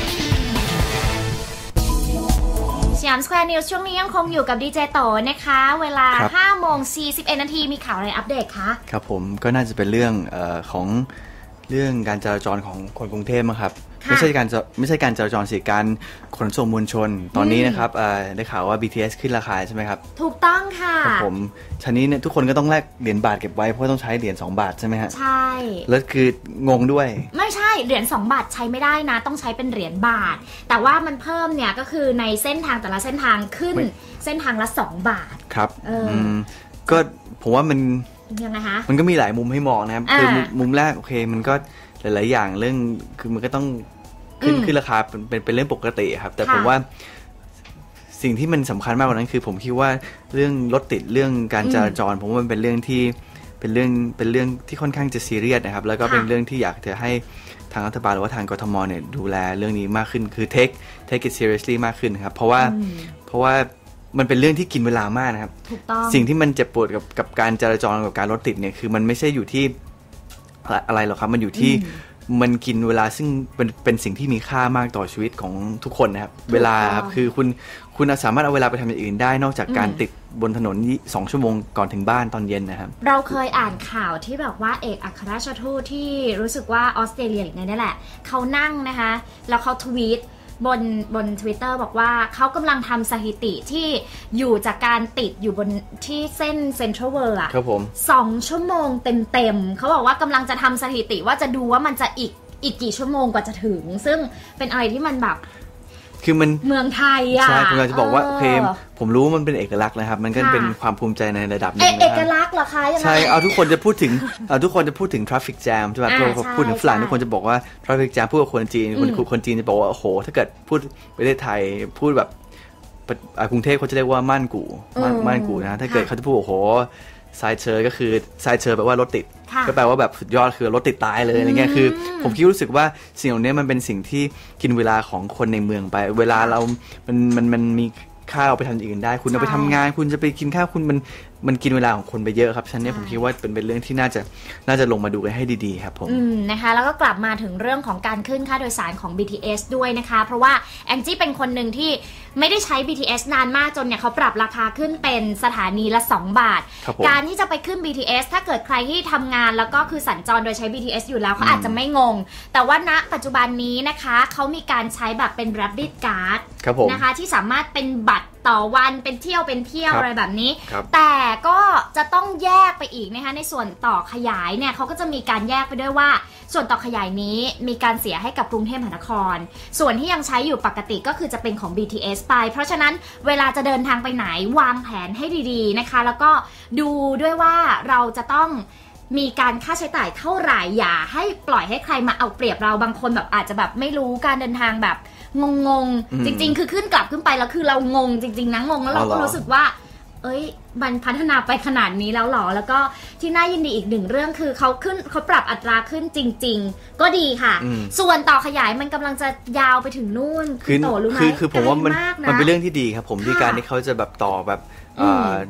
สยามสแควร์นิวส์ช่วงนี้ยังคงอยู่กับดีเจโตนะคะเวลา ห้าโมงสี่สิบเอ็ดนาทีมีข่าวอะไรอัปเดตคะครับผมก็น่าจะเป็นเรื่องเอ่อของเรื่องการจราจรของคนกรุงเทพมั้งครับไม่ใช่การไม่ใช่การจราจรสิการขนส่งมวลชนตอนนี้นะครับได้ข่าวว่า บี ที เอส ขึ้นราคาใช่ไหมครับถูกต้องค่ะครับผมชั้นนี้เนี่ยทุกคนก็ต้องแลกเหรียญบาทเก็บไว้เพราะต้องใช้เหรียญสองบาทใช่ไหมฮะใช่แล้วคืองงด้วยไม่ใช่เหรียญสองบาทใช้ไม่ได้นะต้องใช้เป็นเหรียญบาทแต่ว่ามันเพิ่มเนี่ยก็คือในเส้นทางแต่ละเส้นทางขึ้นเส้นทางละสองบาทครับก็ผมว่ามันยังไงคะมันก็มีหลายมุมให้มองนะครับคือมุมแรกโอเคมันก็หลายๆอย่างเรื่องคือมันก็ต้องขึ้นขึ้นราคาเป็นเป็นเรื่องปกติครับแต่ผมว่าสิ่งที่มันสำคัญมากกว่านั้นคือผมคิดว่าเรื่องรถติดเรื่องการจราจรผมว่ามันเป็นเรื่องที่เป็นเรื่องเป็นเรื่องที่ค่อนข้างจะซีเรียสนะครับแล้วก็เป็นเรื่องที่อยากจะให้ทางรัฐบาลหรือว่าทางกทมเนี่ยดูแลเรื่องนี้มากขึ้นคือ take take it seriously มากขึ้นครับเพราะว่าเพราะว่ามันเป็นเรื่องที่กินเวลามากนะครับสิ่งที่มันเจ็บปวดกับกับการจราจรกับการรถติดเนี่ยคือมันไม่ใช่อยู่ที่อะไรหรอกครับมันอยู่ที่มันกินเวลาซึ่งเป็นเป็นสิ่งที่มีค่ามากต่อชีวิตของทุกคนนะครับเวลาครับคือคุณคุณสามารถเอาเวลาไปทำอย่างอื่นได้นอกจากการติดบนถนนสองชั่วโมงก่อนถึงบ้านตอนเย็นนะครับเราเคยอ่านข่าวที่แบบว่าเอกอัครราชทูตที่รู้สึกว่าออสเตรเลียนี่แหละเขานั่งนะคะแล้วเขาทวีตบนบน Twitter บอกว่าเขากำลังทำสถิติที่อยู่จากการติดอยู่บนที่เส้นเซ็นทรัลเวิลด์อะครับผมสองชั่วโมงเต็มๆเขาบอกว่ากำลังจะทำสถิติว่าจะดูว่ามันจะอีกอีกกี่ชั่วโมงกว่าจะถึงซึ่งเป็นอะไรที่มันแบบคือมันเมืองไทยอ่ะใช่ผมอยากจะบอกว่าเพมผมรู้ว่ามันเป็นเอกลักษณ์นะครับมันก็เป็นความภูมิใจในระดับนึงนะครับเอกลักษณ์เหรอคะยังไงใช่เอาทุกคนจะพูดถึงเอาทุกคนจะพูดถึง traffic jam ใช่ไหมพอพูดถึงฝรั่งทุกคนจะบอกว่า traffic jam พูดกับคนจีนคนคนจีนจะบอกว่าโอ้โหถ้าเกิดพูดประเทศไทยพูดแบบกรุงเทพเขาจะเรียกว่าม่านกู่ม่านกู่นะถ้าเกิดเขาจะพูดโอ้โหไซด์เชอร์ก็คือไซด์เชอร์แปลว่ารถติดก็แปลว่าแบบสุดยอดคือรถติดตายเลยอะไรเงี้ยคือผมคิดรู้สึกว่าสิ่งเหล่านี้มันเป็นสิ่งที่กินเวลาของคนในเมืองไปเวลาเรามันมันมันมีข้าวไปทำอย่างอื่นได้คุณเอาไปทำงานคุณจะไปกินข้าวคุณมันมันกินเวลาของคนไปเยอะครับฉะนั้นผมคิดว่าเป็นเป็นเรื่องที่น่าจะน่าจะลงมาดูกันให้ดีๆครับผมนะคะแล้วก็กลับมาถึงเรื่องของการขึ้นค่าโดยสารของ บี ที เอส ด้วยนะคะเพราะว่าแองจี้เป็นคนหนึ่งที่ไม่ได้ใช้ บี ที เอส นานมากจนเนี่ยเขาปรับราคาขึ้นเป็นสถานีละสองบาทการที่จะไปขึ้น บี ที เอส ถ้าเกิดใครที่ทำงานแล้วก็คือสัญจรโดยใช้ บี ที เอส อยู่แล้วเขาอาจจะไม่งงแต่ว่าณปัจจุบันนี้นะคะเขามีการใช้แบบเป็น Rapid Card นะคะที่สามารถเป็นบัตรต่อวันเป็นเที่ยวเป็นเที่ยวอะไรแบบนี้แต่ก็จะต้องแยกไปอีกนะคะในส่วนต่อขยายเนี่ยเขาก็จะมีการแยกไปด้วยว่าส่วนต่อขยายนี้มีการเสียให้กับกรุงเทพมหานครส่วนที่ยังใช้อยู่ปกติก็คือจะเป็นของ บี ที เอส ไปเพราะฉะนั้นเวลาจะเดินทางไปไหนวางแผนให้ดีๆนะคะแล้วก็ดูด้วยว่าเราจะต้องมีการค่าใช้จ่ายเท่าไหร่อย่าให้ปล่อยให้ใครมาเอาเปรียบเราบางคนแบบอาจจะแบบไม่รู้การเดินทางแบบงงๆจริงๆคือขึ้นกลับขึ้นไปแล้วคือเรางงจริงๆนะงงแล้วเราก็รู้สึกว่าเอ้ยมันพัฒนาไปขนาดนี้แล้วหรอแล้วก็ที่น่ายินดีอีกหนึ่งเรื่องคือเขาขึ้นเขาปรับอัตราขึ้นจริงๆก็ดีค่ะส่วนต่อขยายมันกำลังจะยาวไปถึงนู่นคือโตรู้ไหมคือคือผมว่ามันมันเป็นเรื่องที่ดีครับผมที่การที่เขาจะแบบต่อแบบ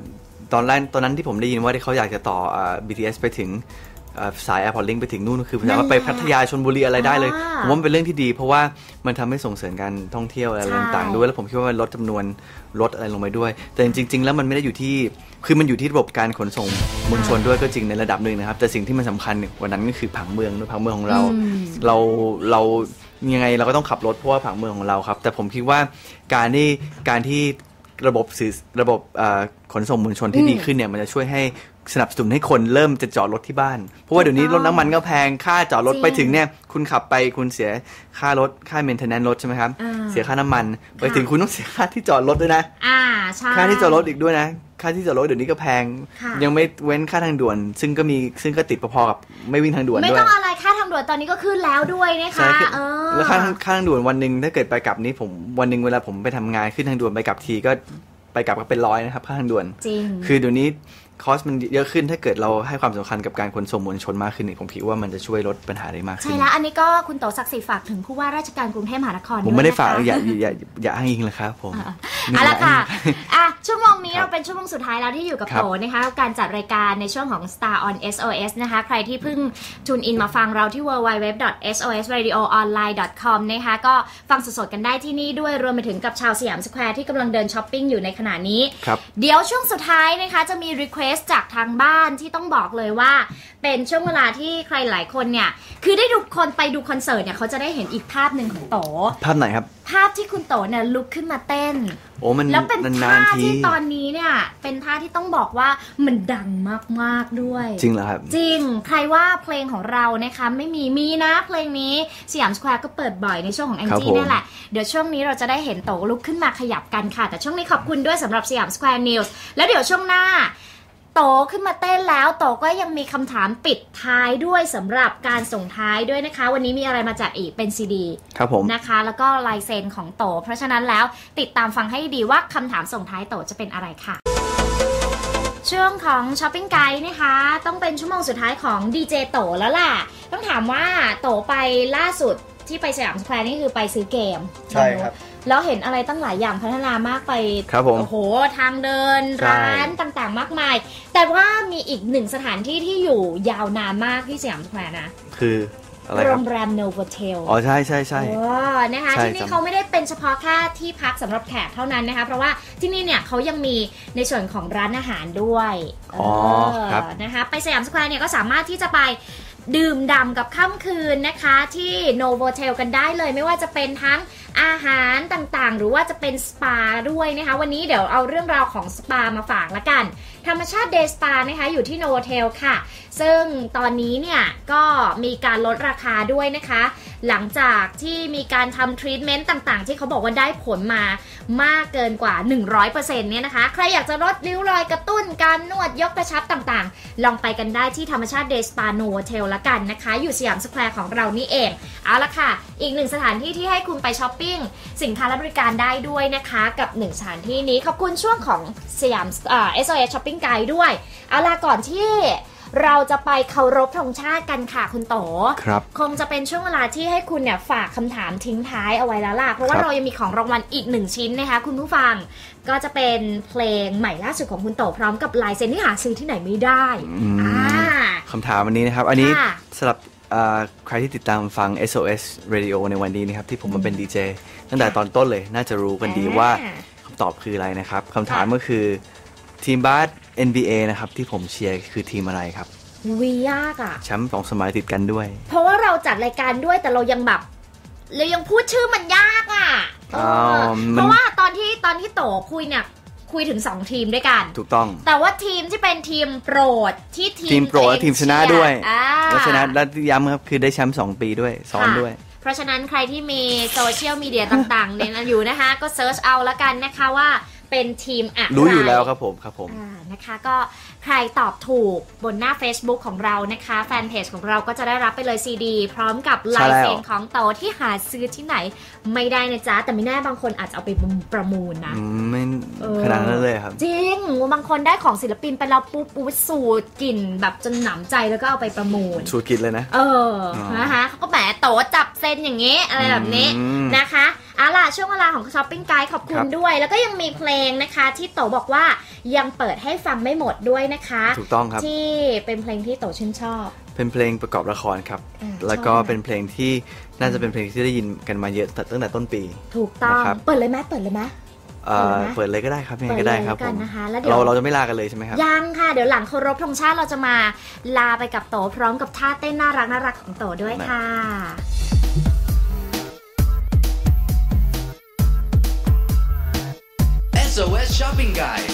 ตอนแรกตอนนั้นที่ผมได้ยินว่าที่เขาอยากจะต่ออ่า บี ที เอส ไปถึงสาย Airport Link ไปถึงนู่นคือสามารถไปพัทยาชลบุรีอะไรได้เลยผมว่ามันเป็นเรื่องที่ดีเพราะว่ามันทำให้ส่งเสริมการท่องเที่ยวอะไรต่างๆด้วยแล้วผมคิดว่ามันลดจำนวนรถอะไรลงไปด้วยแต่จริงๆแล้วมันไม่ได้อยู่ที่คือมันอยู่ที่ระบบการขนส่งมวลชนด้วยก็จริงในระดับหนึ่งนะครับแต่สิ่งที่มันสำคัญกว่านั้นก็คือผังเมืองด้วยผังเมืองของเราเราเรายังไงเราก็ต้องขับรถเพราะว่าผังเมืองของเราครับแต่ผมคิดว่าการที่การที่ระบบสื่อระบบขนส่งมวลชนที่ดีขึ้นเนี่ยมันจะช่วยให้สนับสนุนให้คนเริ่มจะจอดรถที่บ้านเพราะว่าเดี๋ยวนี้รถน้ำมันก็แพงค่าจอดรถไปถึงเนี่ยคุณขับไปคุณเสียค่ารถค่าเมนเทนแนนซ์รถใช่ไหมครับเสียค่าน้ำมันไปถึงคุณต้องเสียค่าที่จอดรถด้วยนะอ่าใช่ค่าที่จอดรถอีกด้วยนะค่าที่จอดรถเดี๋ยวนี้ก็แพงยังไม่เว้นค่าทางด่วนซึ่งก็มีซึ่งก็ติดพอๆกับไม่วิ่งทางด่วนด้วยไม่ต้องอะไรค่าทางด่วนตอนนี้ก็ขึ้นแล้วด้วยนะคะแล้วค่าค่าทางด่วนวันนึงถ้าเกิดไปกลับนี้ผมวันนึงเวลาผมไปทำงานขึ้นทางด่วนไปกลับทีก็ไปกลับก็เป็นร้อยนะครับค่าทางด่วนจริงคือเดี๋ยวนี้คอสมันเยอะขึ้นถ้าเกิดเราให้ความสำคัญกับการขนส่งมวลชนมากขึ้นนี่ผมคิดว่ามันจะช่วยลดปัญหาได้มากขึ้นใช่แล้วอันนี้ก็คุณโตศักดิ์สิทธิ์ฝากถึงผู้ว่าราชการกรุงเทพมหานครผมไม่ได้ฝากอย่าอย่าอย่าอ้างอิงเลยครับผมเอาละค่ะอ่ะชั่วโมงนี้เราเป็นชั่วโมงสุดท้ายแล้วที่อยู่กับโตนะคะการจัดรายการในช่วงของ Star on เอส โอ เอส นะคะใครที่เพิ่งทูนอินมาฟังเราที่ ดับเบิลยู ดับเบิลยู ดับเบิลยู ดอท เอส โอ เอส เรดิโอ ออนไลน์ ดอท คอม นะคะก็ฟังสดๆกันได้ที่นี่ด้วยรวมไปถึงกับชาวสยามสแควร์ที่กำลังเดินช้อปปิ้งอยู่ในขณะนี้เดี๋ยวช่วงสุดท้ายนะคะจะมีรีเควสต์จากทางบ้านที่ต้องบอกเลยว่าเป็นช่วงเวลาที่ใครหลายคนเนี่ยคือได้ดูคนไปดูคอนเสิร์ตเนี่ยเขาจะได้เห็นอีกภาพหนึ่งของโตภาพไหนครับภาพที่คุณโตเนี่ยลุกขึ้นมาเต้นโอ้มันแล้วเป็นท่าที่ตอนนี้เนี่ยเป็นท่าที่ต้องบอกว่ามันดังมากๆด้วยจริงเหรอครับจริงใครว่าเพลงของเรานะคะไม่มีมีนะเพลงนี้สยามสแควร์ก็เปิดบ่อยในช่วงของแองจี้นี่แหละเดี๋ยวช่วงนี้เราจะได้เห็นโตลุกขึ้นมาขยับกันค่ะแต่ช่วงนี้ขอบคุณด้วยสำหรับสยามสแควร์นิวส์แล้วเดี๋ยวช่วงหน้าโตขึ้นมาเต้นแล้วโตก็ยังมีคำถามปิดท้ายด้วยสำหรับการส่งท้ายด้วยนะคะวันนี้มีอะไรมาแจกอีกเป็นซีดีครับผมนะคะแล้วก็ลายเซ็นของโตเพราะฉะนั้นแล้วติดตามฟังให้ดีว่าคำถามส่งท้ายโตจะเป็นอะไรค่ะช่วงของช้อปปิ้งไกด์นะคะต้องเป็นชั่วโมงสุดท้ายของดีเจโตแล้วล่ะต้องถามว่าโตไปล่าสุดที่ไปสยามสแควร์นี่คือไปซื้อเกมใช่ครับแล้วเห็นอะไรตั้งหลายอย่างพัฒนามากไปครับผมโอ้โหทางเดินร้านต่างๆมากมายแต่ว่ามีอีกหนึ่งสถานที่ที่อยู่ยาวนานมากที่สยามสแควร์นะคืออะไรครับโรงแรมโนโวเทลอ๋อใช่ใช่ใช่นะคะที่นี่เขาไม่ได้เป็นเฉพาะแค่ที่พักสำหรับแขกเท่านั้นนะคะเพราะว่าที่นี่เนี่ยเขายังมีในส่วนของร้านอาหารด้วยอ๋อครับนะคะไปสยามสแควร์เนี่ยก็สามารถที่จะไปดื่มด่ำกับค่ำคืนนะคะที่โนโวเทลกันได้เลยไม่ว่าจะเป็นทั้งอาหารต่างๆหรือว่าจะเป็นสปาด้วยนะคะวันนี้เดี๋ยวเอาเรื่องราวของสปามาฝากละกันธรรมชาติเดย์สปานะคะอยู่ที่โนโวเทลค่ะซึ่งตอนนี้เนี่ยก็มีการลดราคาด้วยนะคะหลังจากที่มีการทำทรีทเมนต์ต่างๆที่เขาบอกว่าได้ผลมามากเกินกว่า หนึ่งร้อยเปอร์เซ็นต์ เนี่ยนะคะใครอยากจะลดริ้วรอยกระตุ้นการนวดยกกระชับต่างๆลองไปกันได้ที่ธรรมชาติเดย์สปาโนโวเทลละกันนะคะอยู่สยามสแควร์ของเรานี่เองเอาละค่ะอีกหนึ่งสถานที่ที่ให้คุณไปช้อปปิ้งสินค้าและบริการได้ด้วยนะคะกับหนึ่งสถานที่นี้ขอบคุณช่วงของสยามเอ่อ เอส โอ เอส Shopping Guide ด้วยเอาล่ะก่อนที่เราจะไปเคารพธงชาติกันค่ะคุณโตครับคงจะเป็นช่วงเวลาที่ให้คุณเนี่ยฝากคำถามทิ้งท้ายเอาไว้แล้วล่ะเพราะว่าเรายังมีของรางวัลอีกหนึ่งชิ้นนะคะคุณผู้ฟังก็จะเป็นเพลงใหม่ล่าสุดของคุณโตพร้อมกับลายเซ็นที่หาซื้อที่ไหนไม่ได้อ่าคำถามวันนี้นะครับอันนี้สำหรับใครที่ติดตามฟัง เอส โอ เอส Radio ในวันนี้นะครับที่ผมมาเป็นดีเจตั้งแต่ตอนต้นเลยน่าจะรู้กันดีว่าคำตอบคืออะไรนะครับคำถามก็คือทีมบาส เอ็น บี เอ นะครับที่ผมเชียร์คือทีมอะไรครับวียากอ่ะแชมป์สองสมัยติดกันด้วยเพราะว่าเราจัดรายการด้วยแต่เรายังแบบเรายังพูดชื่อมันยากอ่ะเพราะว่าตอนที่ตอนที่โตคุยเนี่ยคุยถึงสองทีมด้วยกันถูกต้องแต่ว่าทีมที่เป็นทีมโปรดที่ทีมทีมโปรดและทีมชนะด้วยและชนะและย้ำครับคือได้แชมป์สองปีด้วยซ้อนด้วยเพราะฉะนั้นใครที่มีโซเชียลมีเดียต่างๆเนี่ยอยู่นะคะก็เซิร์ชเอาละกันนะคะว่าเป็นทีมอะไรรู้อยู่แล้วครับผมครับผมนะคะก็ใครตอบถูกบนหน้า Facebook ของเรานะคะแฟนเพจของเราก็จะได้รับไปเลยซีดีพร้อมกับลายเซ็นของโตที่หาซื้อที่ไหนไม่ได้นะจ๊ะแต่ไม่แน่บางคนอาจจะเอาไปประมูลนะไม่ขนาดนั้นเลยครับจริงบางคนได้ของศิลปินไปแล้วปุ๊บปุ๊บสูตรกลิ่นแบบจนหนำใจแล้วก็เอาไปประมูลสูตรกลิ่นเลยนะเออนะคะเขาก็แหมโตจับเซ็นอย่างงี้อะไรแบบนี้นะคะเอาล่ะช่วงเวลาของช้อปปิ้งไกด์ขอบคุณด้วยแล้วก็ยังมีเพลงนะคะที่โตบอกว่ายังเปิดให้ฟังไม่หมดด้วยนะคะถูกต้องครับที่เป็นเพลงที่โตชื่นชอบเป็นเพลงประกอบละครครับแล้วก็เป็นเพลงที่น่าจะเป็นเพลงที่ได้ยินกันมาเยอะตั้งแต่ต้นปีถูกต้องเปิดเลยไหมเปิดเลยไหมเปิดเลยก็ได้ครับยังไงก็ได้ครับผมเราเราจะไม่ลากันเลยใช่ไหมครับยังค่ะเดี๋ยวหลังเคารพธงชาติเราจะมาลาไปกับโตพร้อมกับท่าเต้นน่ารักน่ารักของโตด้วยค่ะเอส โอ เอส Shopping Guide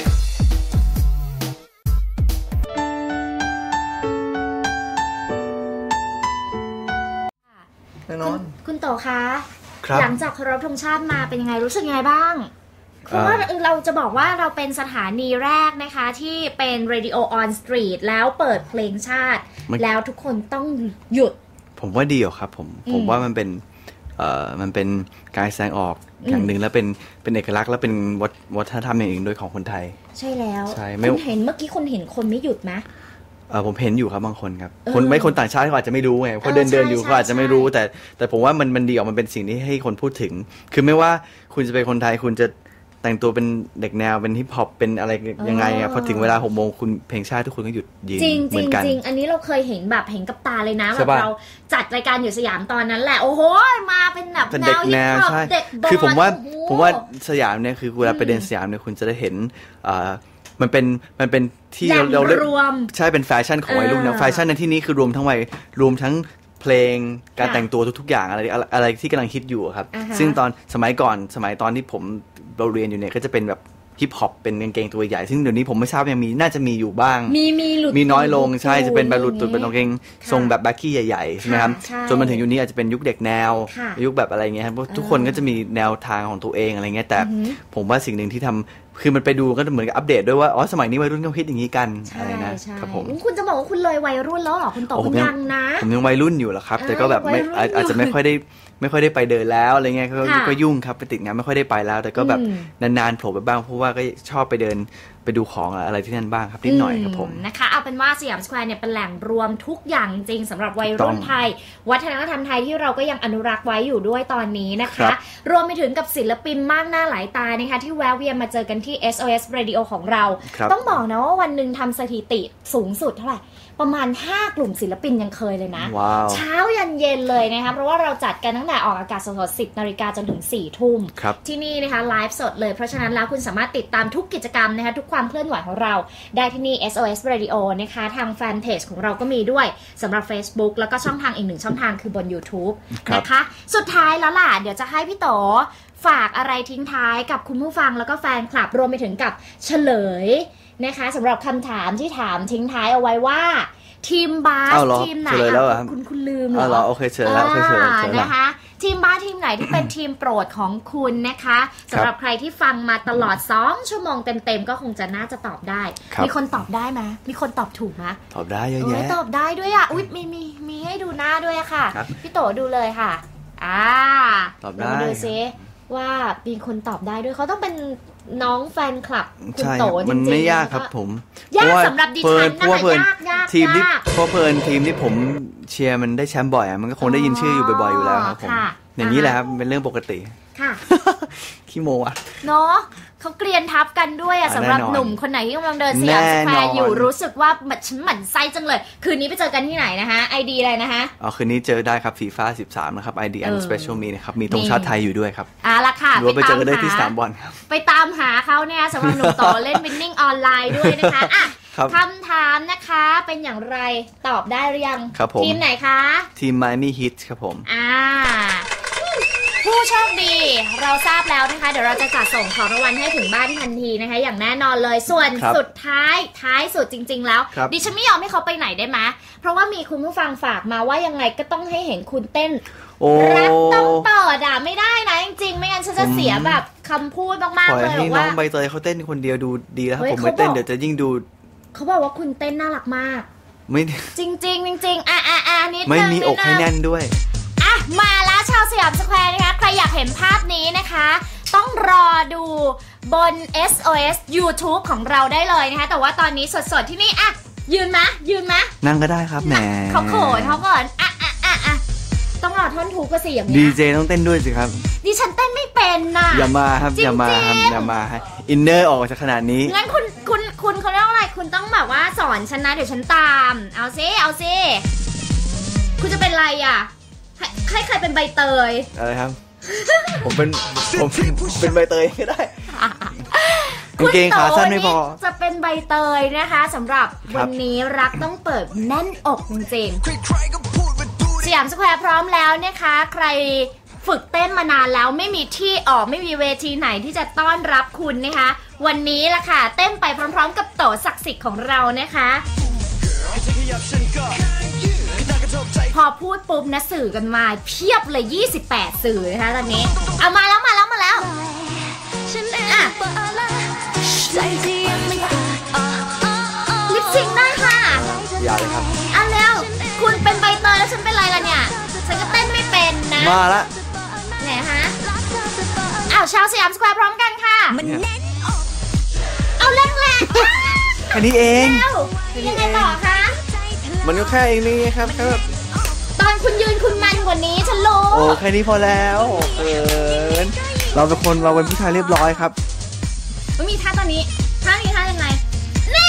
แน่นอนคุณโตคะหลังจากเคารพธงชาติมาเป็นยังไงรู้สึกยังไงบ้างเพราะว่าเราจะบอกว่าเราเป็นสถานีแรกนะคะที่เป็น Radio on Street แล้วเปิดเพลงชาติแล้วทุกคนต้องหยุดผมว่าดีครับผมผมว่ามันเป็นเอ่อมันเป็นการแสดงออกอย่างหนึ่งแล้วเป็นเป็นเอกลักษณ์และเป็นวัฒนธรรมอย่างหนึ่งโดยของคนไทยใช่แล้วคุณเห็นเมื่อกี้คุณเห็นคนไม่หยุดไหมเออผมเห็นอยู่ครับบางคนครับคนไม่คนต่างชาติเขาอาจจะไม่รู้ไงเพราะเดินเดินอยู่เขาอาจจะไม่รู้แต่แต่ผมว่ามันมันดีออกมันเป็นสิ่งที่ให้คนพูดถึงคือไม่ว่าคุณจะเป็นคนไทยคุณจะแต่งตัวเป็นเด็กแนวเป็นฮิปฮอปเป็นอะไรยังไงอ่ะพอถึงเวลาหกโมงคุณเพลงชาติทุกคนก็หยุดยืนเหมือนกันจริงๆอันนี้เราเคยเห็นแบบเห็นกับตาเลยนะแบบเราจัดรายการอยู่สยามตอนนั้นแหละโอ้โหมาเป็นแบบแนวฮิปฮอปเด็กบอลคือผมว่าผมว่าสยามเนี่ยคือเวลาไปเดินสยามเนี่ยคุณจะได้เห็นมันเป็นมันเป็นที่เราเรียกใช่เป็นแฟชั่นของวัยรุ่นนะแฟชั่นในที่นี้คือรวมทั้งวัยรวมทั้งเพลงการแต่งตัวทุกๆอย่างอะไรอะไรที่กำลังฮิตอยู่ครับซึ่งตอนสมัยก่อนสมัยตอนที่ผมเราเรียนอยู่เนี่ยก็จะเป็นแบบฮิปฮอปเป็นกางเกงตัวใหญ่ซึ่งเดี๋ยวนี้ผมไม่ทราบยังมีน่าจะมีอยู่บ้างมีมีหลุดมีน้อยลงใช่จะเป็นแบบหลุดตุดเป็นกางเกงทรงแบบแบ็คกี้ใหญ่ๆใช่ไหมครับจนมาถึงยุคนี้อาจจะเป็นยุคเด็กแนวยุคแบบอะไรเงี้ยครับทุกคนก็จะมีแนวทางของตัวเองอะไรเงี้ยแต่ผมว่าสิ่งหนึ่งที่ทำคือมันไปดูก็เหมือนกับอัปเดตด้วยว่าอ๋อสมัยนี้วัยรุ่นเขาคิดอย่างนี้กันอะไรนะครับผมคุณจะบอกว่าคุณเลยวัยรุ่นแล้วเหรอคุณโตคุณยังนะผมยังวัยรุ่นอยู่แหละครับแต่ก็แบบไม่อาจจะไม่ค่อยได้ไม่ค่อยได้ไปเดินแล้วอะไรเงี้ยก็ยุ่งครับไปติดงานไม่ค่อยได้ไปแล้วแต่ก็แบบนานๆโผล่ไปบ้างเพราะว่าก็ชอบไปเดินไปดูของอะไรที่นั่นบ้างครับนิดหน่อยครับผมนะคะเอาเป็นว่าสยามสแควร์เนี่ยเป็นแหล่งรวมทุกอย่างจริงสำหรับวัยรุ่นไทยวัฒนธรรมไทยที่เราก็ยังอนุรักษ์ไว้อยู่ด้วยตอนนี้นะคะรวมไปถึงกับศิลปินมากหน้าหลายตานะคะที่แวะเวียนมาเจอกันที่ เอส โอ เอส Radio ของเราต้องบอกนะว่าวันหนึ่งทำสถิติสูงสุดเท่าไหร่ประมาณห้ากลุ่มศิลปินยังเคยเลยนะ wow. เช้ายันเย็นเลยนะคะเพราะว่าเราจัดกันตั้งแต่ออกอากาศสดๆ สิบนาฬิกาจนถึงสี่ทุ่มที่นี่นะคะไลฟ์สดเลยเพราะฉะนั้นแล้วคุณสามารถติดตามทุกกิจกรรมนะคะทุกความเคลื่อนไหวของเราได้ที่นี่ เอส โอ เอส Radio นะคะทางแฟนเพจของเราก็มีด้วยสำหรับ Facebook แล้วก็ช่องทางอีกหนึ่งช่องทางคือบน YouTube นะคะสุดท้ายแล้วล่ะเดี๋ยวจะให้พี่โตฝากอะไรทิ้งท้ายกับคุณผู้ฟังแล้วก็แฟนคลับรวมไปถึงกับเฉลยนะคะสำหรับคำถามที่ถามทิ้งท้ายเอาไว้ว่าทีมบาสทีมไหนคุณคุณลืมเหรอโอเคเชิญแล้วโอเคเชิญนะคะทีมบาสทีมไหนที่เป็นทีมโปรดของคุณนะคะสำหรับใครที่ฟังมาตลอดสองชั่วโมงเต็มๆก็คงจะน่าจะตอบได้มีคนตอบได้ไหมมีคนตอบถูกไหมตอบได้เยอะแยะตอบได้ด้วยอ่ะอุ๊ยมีมีมีให้ดูหน้าด้วยค่ะพี่โตดูเลยค่ะอ่าตอบได้ดูซิว่ามีคนตอบได้ด้วยเขาต้องเป็นน้องแฟนคลับคุณโตจริงๆมันไม่ยากครับผมยากสำหรับดิฉันนะคะยากยากทีมที่เพราะเพลินทีมที่ผมเชียร์มันได้แชมป์บ่อยมันก็คงได้ยินชื่ออยู่บ่อยๆอยู่แล้วครับผมอย่างนี้แหละครับเป็นเรื่องปกติค่ะขี้โมอ่ะเนาะเขาเกลียนทับกันด้วยอ่ะสำหรับหนุ่มคนไหนที่กำลังเดินสยามสแควร์อยู่รู้สึกว่าแบบฉันหมั่นไส้จังเลยคืนนี้ไปเจอกันที่ไหนนะคะไอดีอะไรนะคะอ๋อคืนนี้เจอได้ครับฟีฟ่าสิบสามนะครับไอดีอันสเปเชียลมีนะครับมีธงชาติไทยอยู่ด้วยครับอ่ะละค่ะไปเจอกันได้ที่สนามบอลครับไปตามหาเขาเนี่ยสำหรับหนุ่มโตเล่นวินนิ่งออนไลน์ด้วยนะคะอ่ะคำถามนะคะเป็นอย่างไรตอบได้หรือยังทีมไหนคะทีม Miami Heat ครับผมอ่าผู้โชคดีเราทราบแล้วนะคะเดี๋ยวเราจะจัดส่งของรางวัลให้ถึงบ้านทันทีนะคะอย่างแน่นอนเลยส่วนสุดท้ายท้ายสุดจริงๆแล้วดิฉันไม่ยอมให้เขาไปไหนได้ไหมเพราะว่ามีคุณผู้ฟังฝากมาว่ายังไงก็ต้องให้เห็นคุณเต้นรักต้องเปิดอ่ะไม่ได้นะจริงๆไม่งั้นฉันจะเสียแบบคำพูดมากๆเลยบอกว่าน้องใบเตยเขาเต้นคนเดียวดูดีแล้วผมไม่เต้นเดี๋ยวจะยิ่งดูเขาบอกว่าคุณเต้นน่ารักมากไม่จริงๆจริงๆอ่ะอ่ะอ่ะนิดนึงไม่มีอกให้แน่นด้วยมาแล้วชาวสยามสแควร์นะคะใครอยากเห็นภาพนี้นะคะต้องรอดูบน เอส โอ เอส YouTube ของเราได้เลยนะคะแต่ว่าตอนนี้สดๆที่นี่อ่ะยืนมะยืนมะนั่งก็ได้ครับแหมเขาโขนเขาก่อนอ่ะอ่ะอ่ะอ่ะต้องรอท่อนทุกก็สิอย่างดีเงี้ยเจต้องเต้นด้วยสิครับดิฉันเต้นไม่เป็นน่ะอย่ามาครับอย่ามาครับอย่ามาให้อินเนอร์ออกจากขนาดนี้งั้นคุณคุณคุณเขาเรียกว่าอะไรคุณต้องแบบว่าสอนฉันนะเดี๋ยวฉันตาม เอาซิเอาซิคุณจะเป็นอะไรอ่ะให้ให้ใครเป็นใบเตยอะไรครับ ผมเป็นผมเป็นใบเตยก็ได้กางเกงขาสั้นไม่พอจะเป็นใบเตยนะคะสำหรับวันนี้รักต้องเปิดแน่นอกจริงๆสยามสแควร์พร้อมแล้วนะคะใครฝึกเต้นมานานแล้วไม่มีที่ออกไม่มีเวทีไหนที่จะต้อนรับคุณนะคะวันนี้ล่ะค่ะเต้นไปพร้อมๆกับโตศักดิ์สิทธิ์ของเรานะคะพอพูดปุ๊บนะสื่อกันมาเพียบเลยยี่สิบแปดสื่อนะคะตอนนี้เอามาแล้วมาแล้วมาแล้วอ่ะลิปซิงค์ได้ค่ะอย่าเลยครับอ่ะเร็วคุณเป็นใบเตยแล้วฉันเป็นอะไรล่ะเนี่ยฉันก็เต้นไม่เป็นนะมาละไหนฮะอ้าวชาวสยามสแควร์พร้อมกันค่ะเอาแรงแรงแค่นี้เองเร็วยังไงต่อคะมันก็แค่เองนี่ครับแค่แบบตอนคุณยืนคุณมันกว่านี้ฉันรู้โอ้แค่นี้พอแล้วเกินเราเป็นคนเราเป็นผู้ชายเรียบร้อยครับไม่มีท่าตอนนี้ท่านี้ท่ายังไงนี่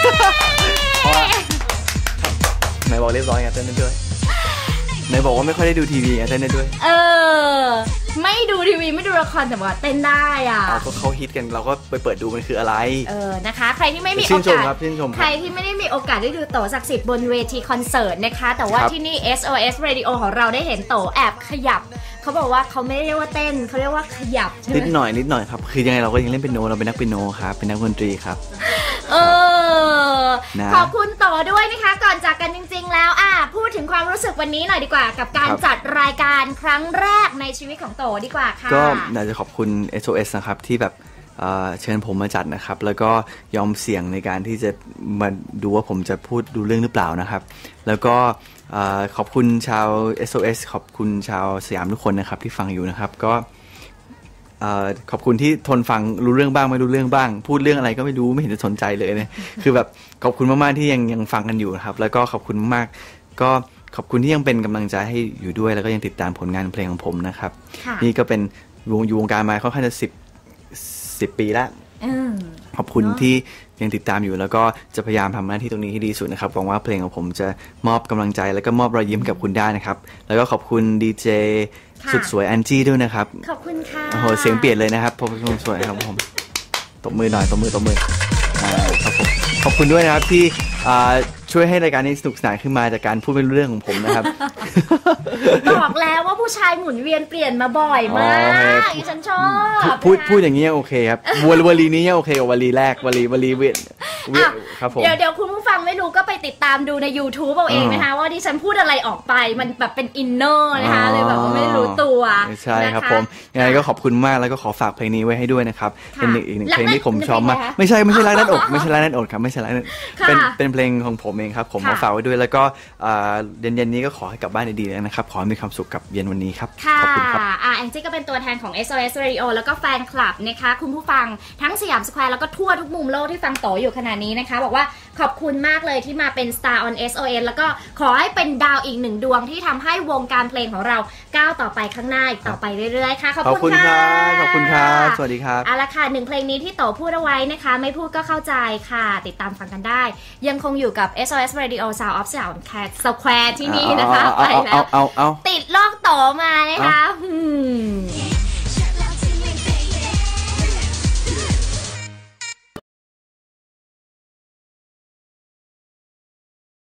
ไหนบอกเรียบร้อยไงเต้นได้ด้วยไหนบอกว่าไม่ค่อยได้ดูทีวีไงเต้นได้ด้วยเออไม่ดูทีวีไม่ดูละครแต่ว่าเต้นได้อ่ะเอาก็เขาฮิตกันเราก็ไปเปิดดูมันคืออะไรเออนะคะใครที่ไม่มีชื่โอนชมกาสครับชื่นชมครับใครที่ไม่ได้มีโอกาสได้ดูโตศักดิ์สิทธิ์บนเวทีคอนเสิร์ตนะคะแต่ว่าครับที่นี่ เอส โอ เอส Radio ของเราได้เห็นโตแอบขยับเขาบอกว่าเขาไม่ได้เรียกว่าเต้นเขาเรียกว่าขยับใช่ไหมนิดหน่อยนิดหน่อยครับคือยังไงเราก็ยังเล่นเปียโนเราเป็นนักเปียโนครับเป็นนักดนตรีครับเออนะขอบคุณโตด้วยนะคะก่อนจากกันจริงๆแล้วอ่ะพูดถึงความรู้สึกวันนี้หน่อยดีกว่ากับการครับจัดรายการครั้งแรกในชีวิตของโตดีกว่าค่ะก็อยากจะขอบคุณ เอส โอ เอส นะครับที่แบบเอ่อเชิญผมมาจัดนะครับแล้วก็ยอมเสี่ยงในการที่จะมาดูว่าผมจะพูดดูเรื่องหรือเปล่านะครับแล้วก็เอ่อขอบคุณชาว เอส โอ เอส ขอบคุณชาวสยามทุกคนนะครับที่ฟังอยู่นะครับก็เอ่อขอบคุณที่ทนฟังรู้เรื่องบ้างไม่รู้เรื่องบ้างพูดเรื่องอะไรก็ไม่รู้ไม่เห็นจะสนใจเลยเนี่ย คือแบบขอบคุณมากๆที่ยังยังฟังกันอยู่นะครับแล้วก็ขอบคุณมากๆก็ขอบคุณที่ยังเป็นกำลังใจให้อยู่ด้วยแล้วก็ยังติดตามผลงานเพลงของผมนะครับค่ะนี่ก็เป็นวงอยู่วงการมาค่อนข้างจะสิบสิบปีแล้วอืมขอบคุณที่ยังติดตามอยู่แล้วก็จะพยายามทำหน้าที่ตรงนี้ให้ดีสุดนะครับหวังว่าเพลงของผมจะมอบกำลังใจแล้วก็มอบรอยยิ้มกับคุณได้นะครับแล้วก็ขอบคุณดีเจค่ะสุดสวยแอนจี้ด้วยนะครับขอบคุณค่ะโอ้โหเสียงเปลี่ยนเลยนะครับผมเป็นคนสวยครับผมตบมือหน่อยตบมือตบมืออ่าครับผมขอบคุณด้วยนะครับที่อ่าช่วยให้รายการนี้สนุกสนานขึ้นมาจากการพูดเป็นเรื่องของผมนะครับบอกแล้วว่าผู้ชายหมุนเวียนเปลี่ยนมาบ่อยมากอ๋อดิฉันชอบพูดนะคะพูดอย่างนี้โอเคครับวลวลีนี้โอเคกว่าวลีแรกวลีวลีเวียนเวียนอ่ะครับผมเดี๋ยวเดี๋ยวคุณผู้ฟังไม่รู้ก็ไปติดตามดูใน YouTube เอาเองนะคะว่าดิฉันพูดอะไรออกไปมันแบบเป็นอินเนอร์นะคะเลยแบบว่าไม่รู้ตัวใช่ครับนะะผมยังไงก็ขอบคุณมากแล้วก็ขอฝากเพลงนี้ไว้ให้ด้วยนะครับค่ะเป็นอีกหนึ่งรักเพลงที่ผมนั่นชอบมากเป็นไงคะไม่ใช่ไม่ใช่รักนั่นอกไม่ใช่รักนั่นอกครับไม่ใช่รักนั่นค่ะเป็นเป็นเพลงของผมเองครับผมค่ะมาฝากไว้ด้วยแล้วก็อ่าเย็นๆนี้ก็ขอให้กลับบ้านดีๆแล้วนะครับขอให้มีความสุขกับเย็นวันนี้ครับค่ะขอบคุณครับอ่าแองจี้ก็เป็นตัวแทนของ เอส โอ เอส Radio แล้วก็แฟนคลับนะคะคุณผู้ฟังทั้งสยามสแควร์แล้วก็ทั่วทุกมุมโลกที่ฟังโตอยู่ขณะนี้นะคะบอกว่าขอบคุณมากเลยที่มาเป็น Star on เอส โอ เอส แล้วก็ขอให้เป็นดาวอีกหนึ่งดวงที่ทำให้วงการเพลงของเราก้าวต่อไปข้างหน้าอีกต่อไปเรื่อยๆค่ะขอบขอบคุคุณ ณคค่ะรับขอบคุณครับสวัสดีครับเอาละค่ะหนึ่งเพลงนี้ที่โตพูดเอาไว้นะคะไม่พูดก็เข้าใจค่ะติดตามฟังกันได้ ยังคงอยู่กับ เอส โอ เอส Radio Sound of Sound Square ที่นี่นะคะไปเอาแล้เอาวเอาเอาติดลอกโตมานะคะอืม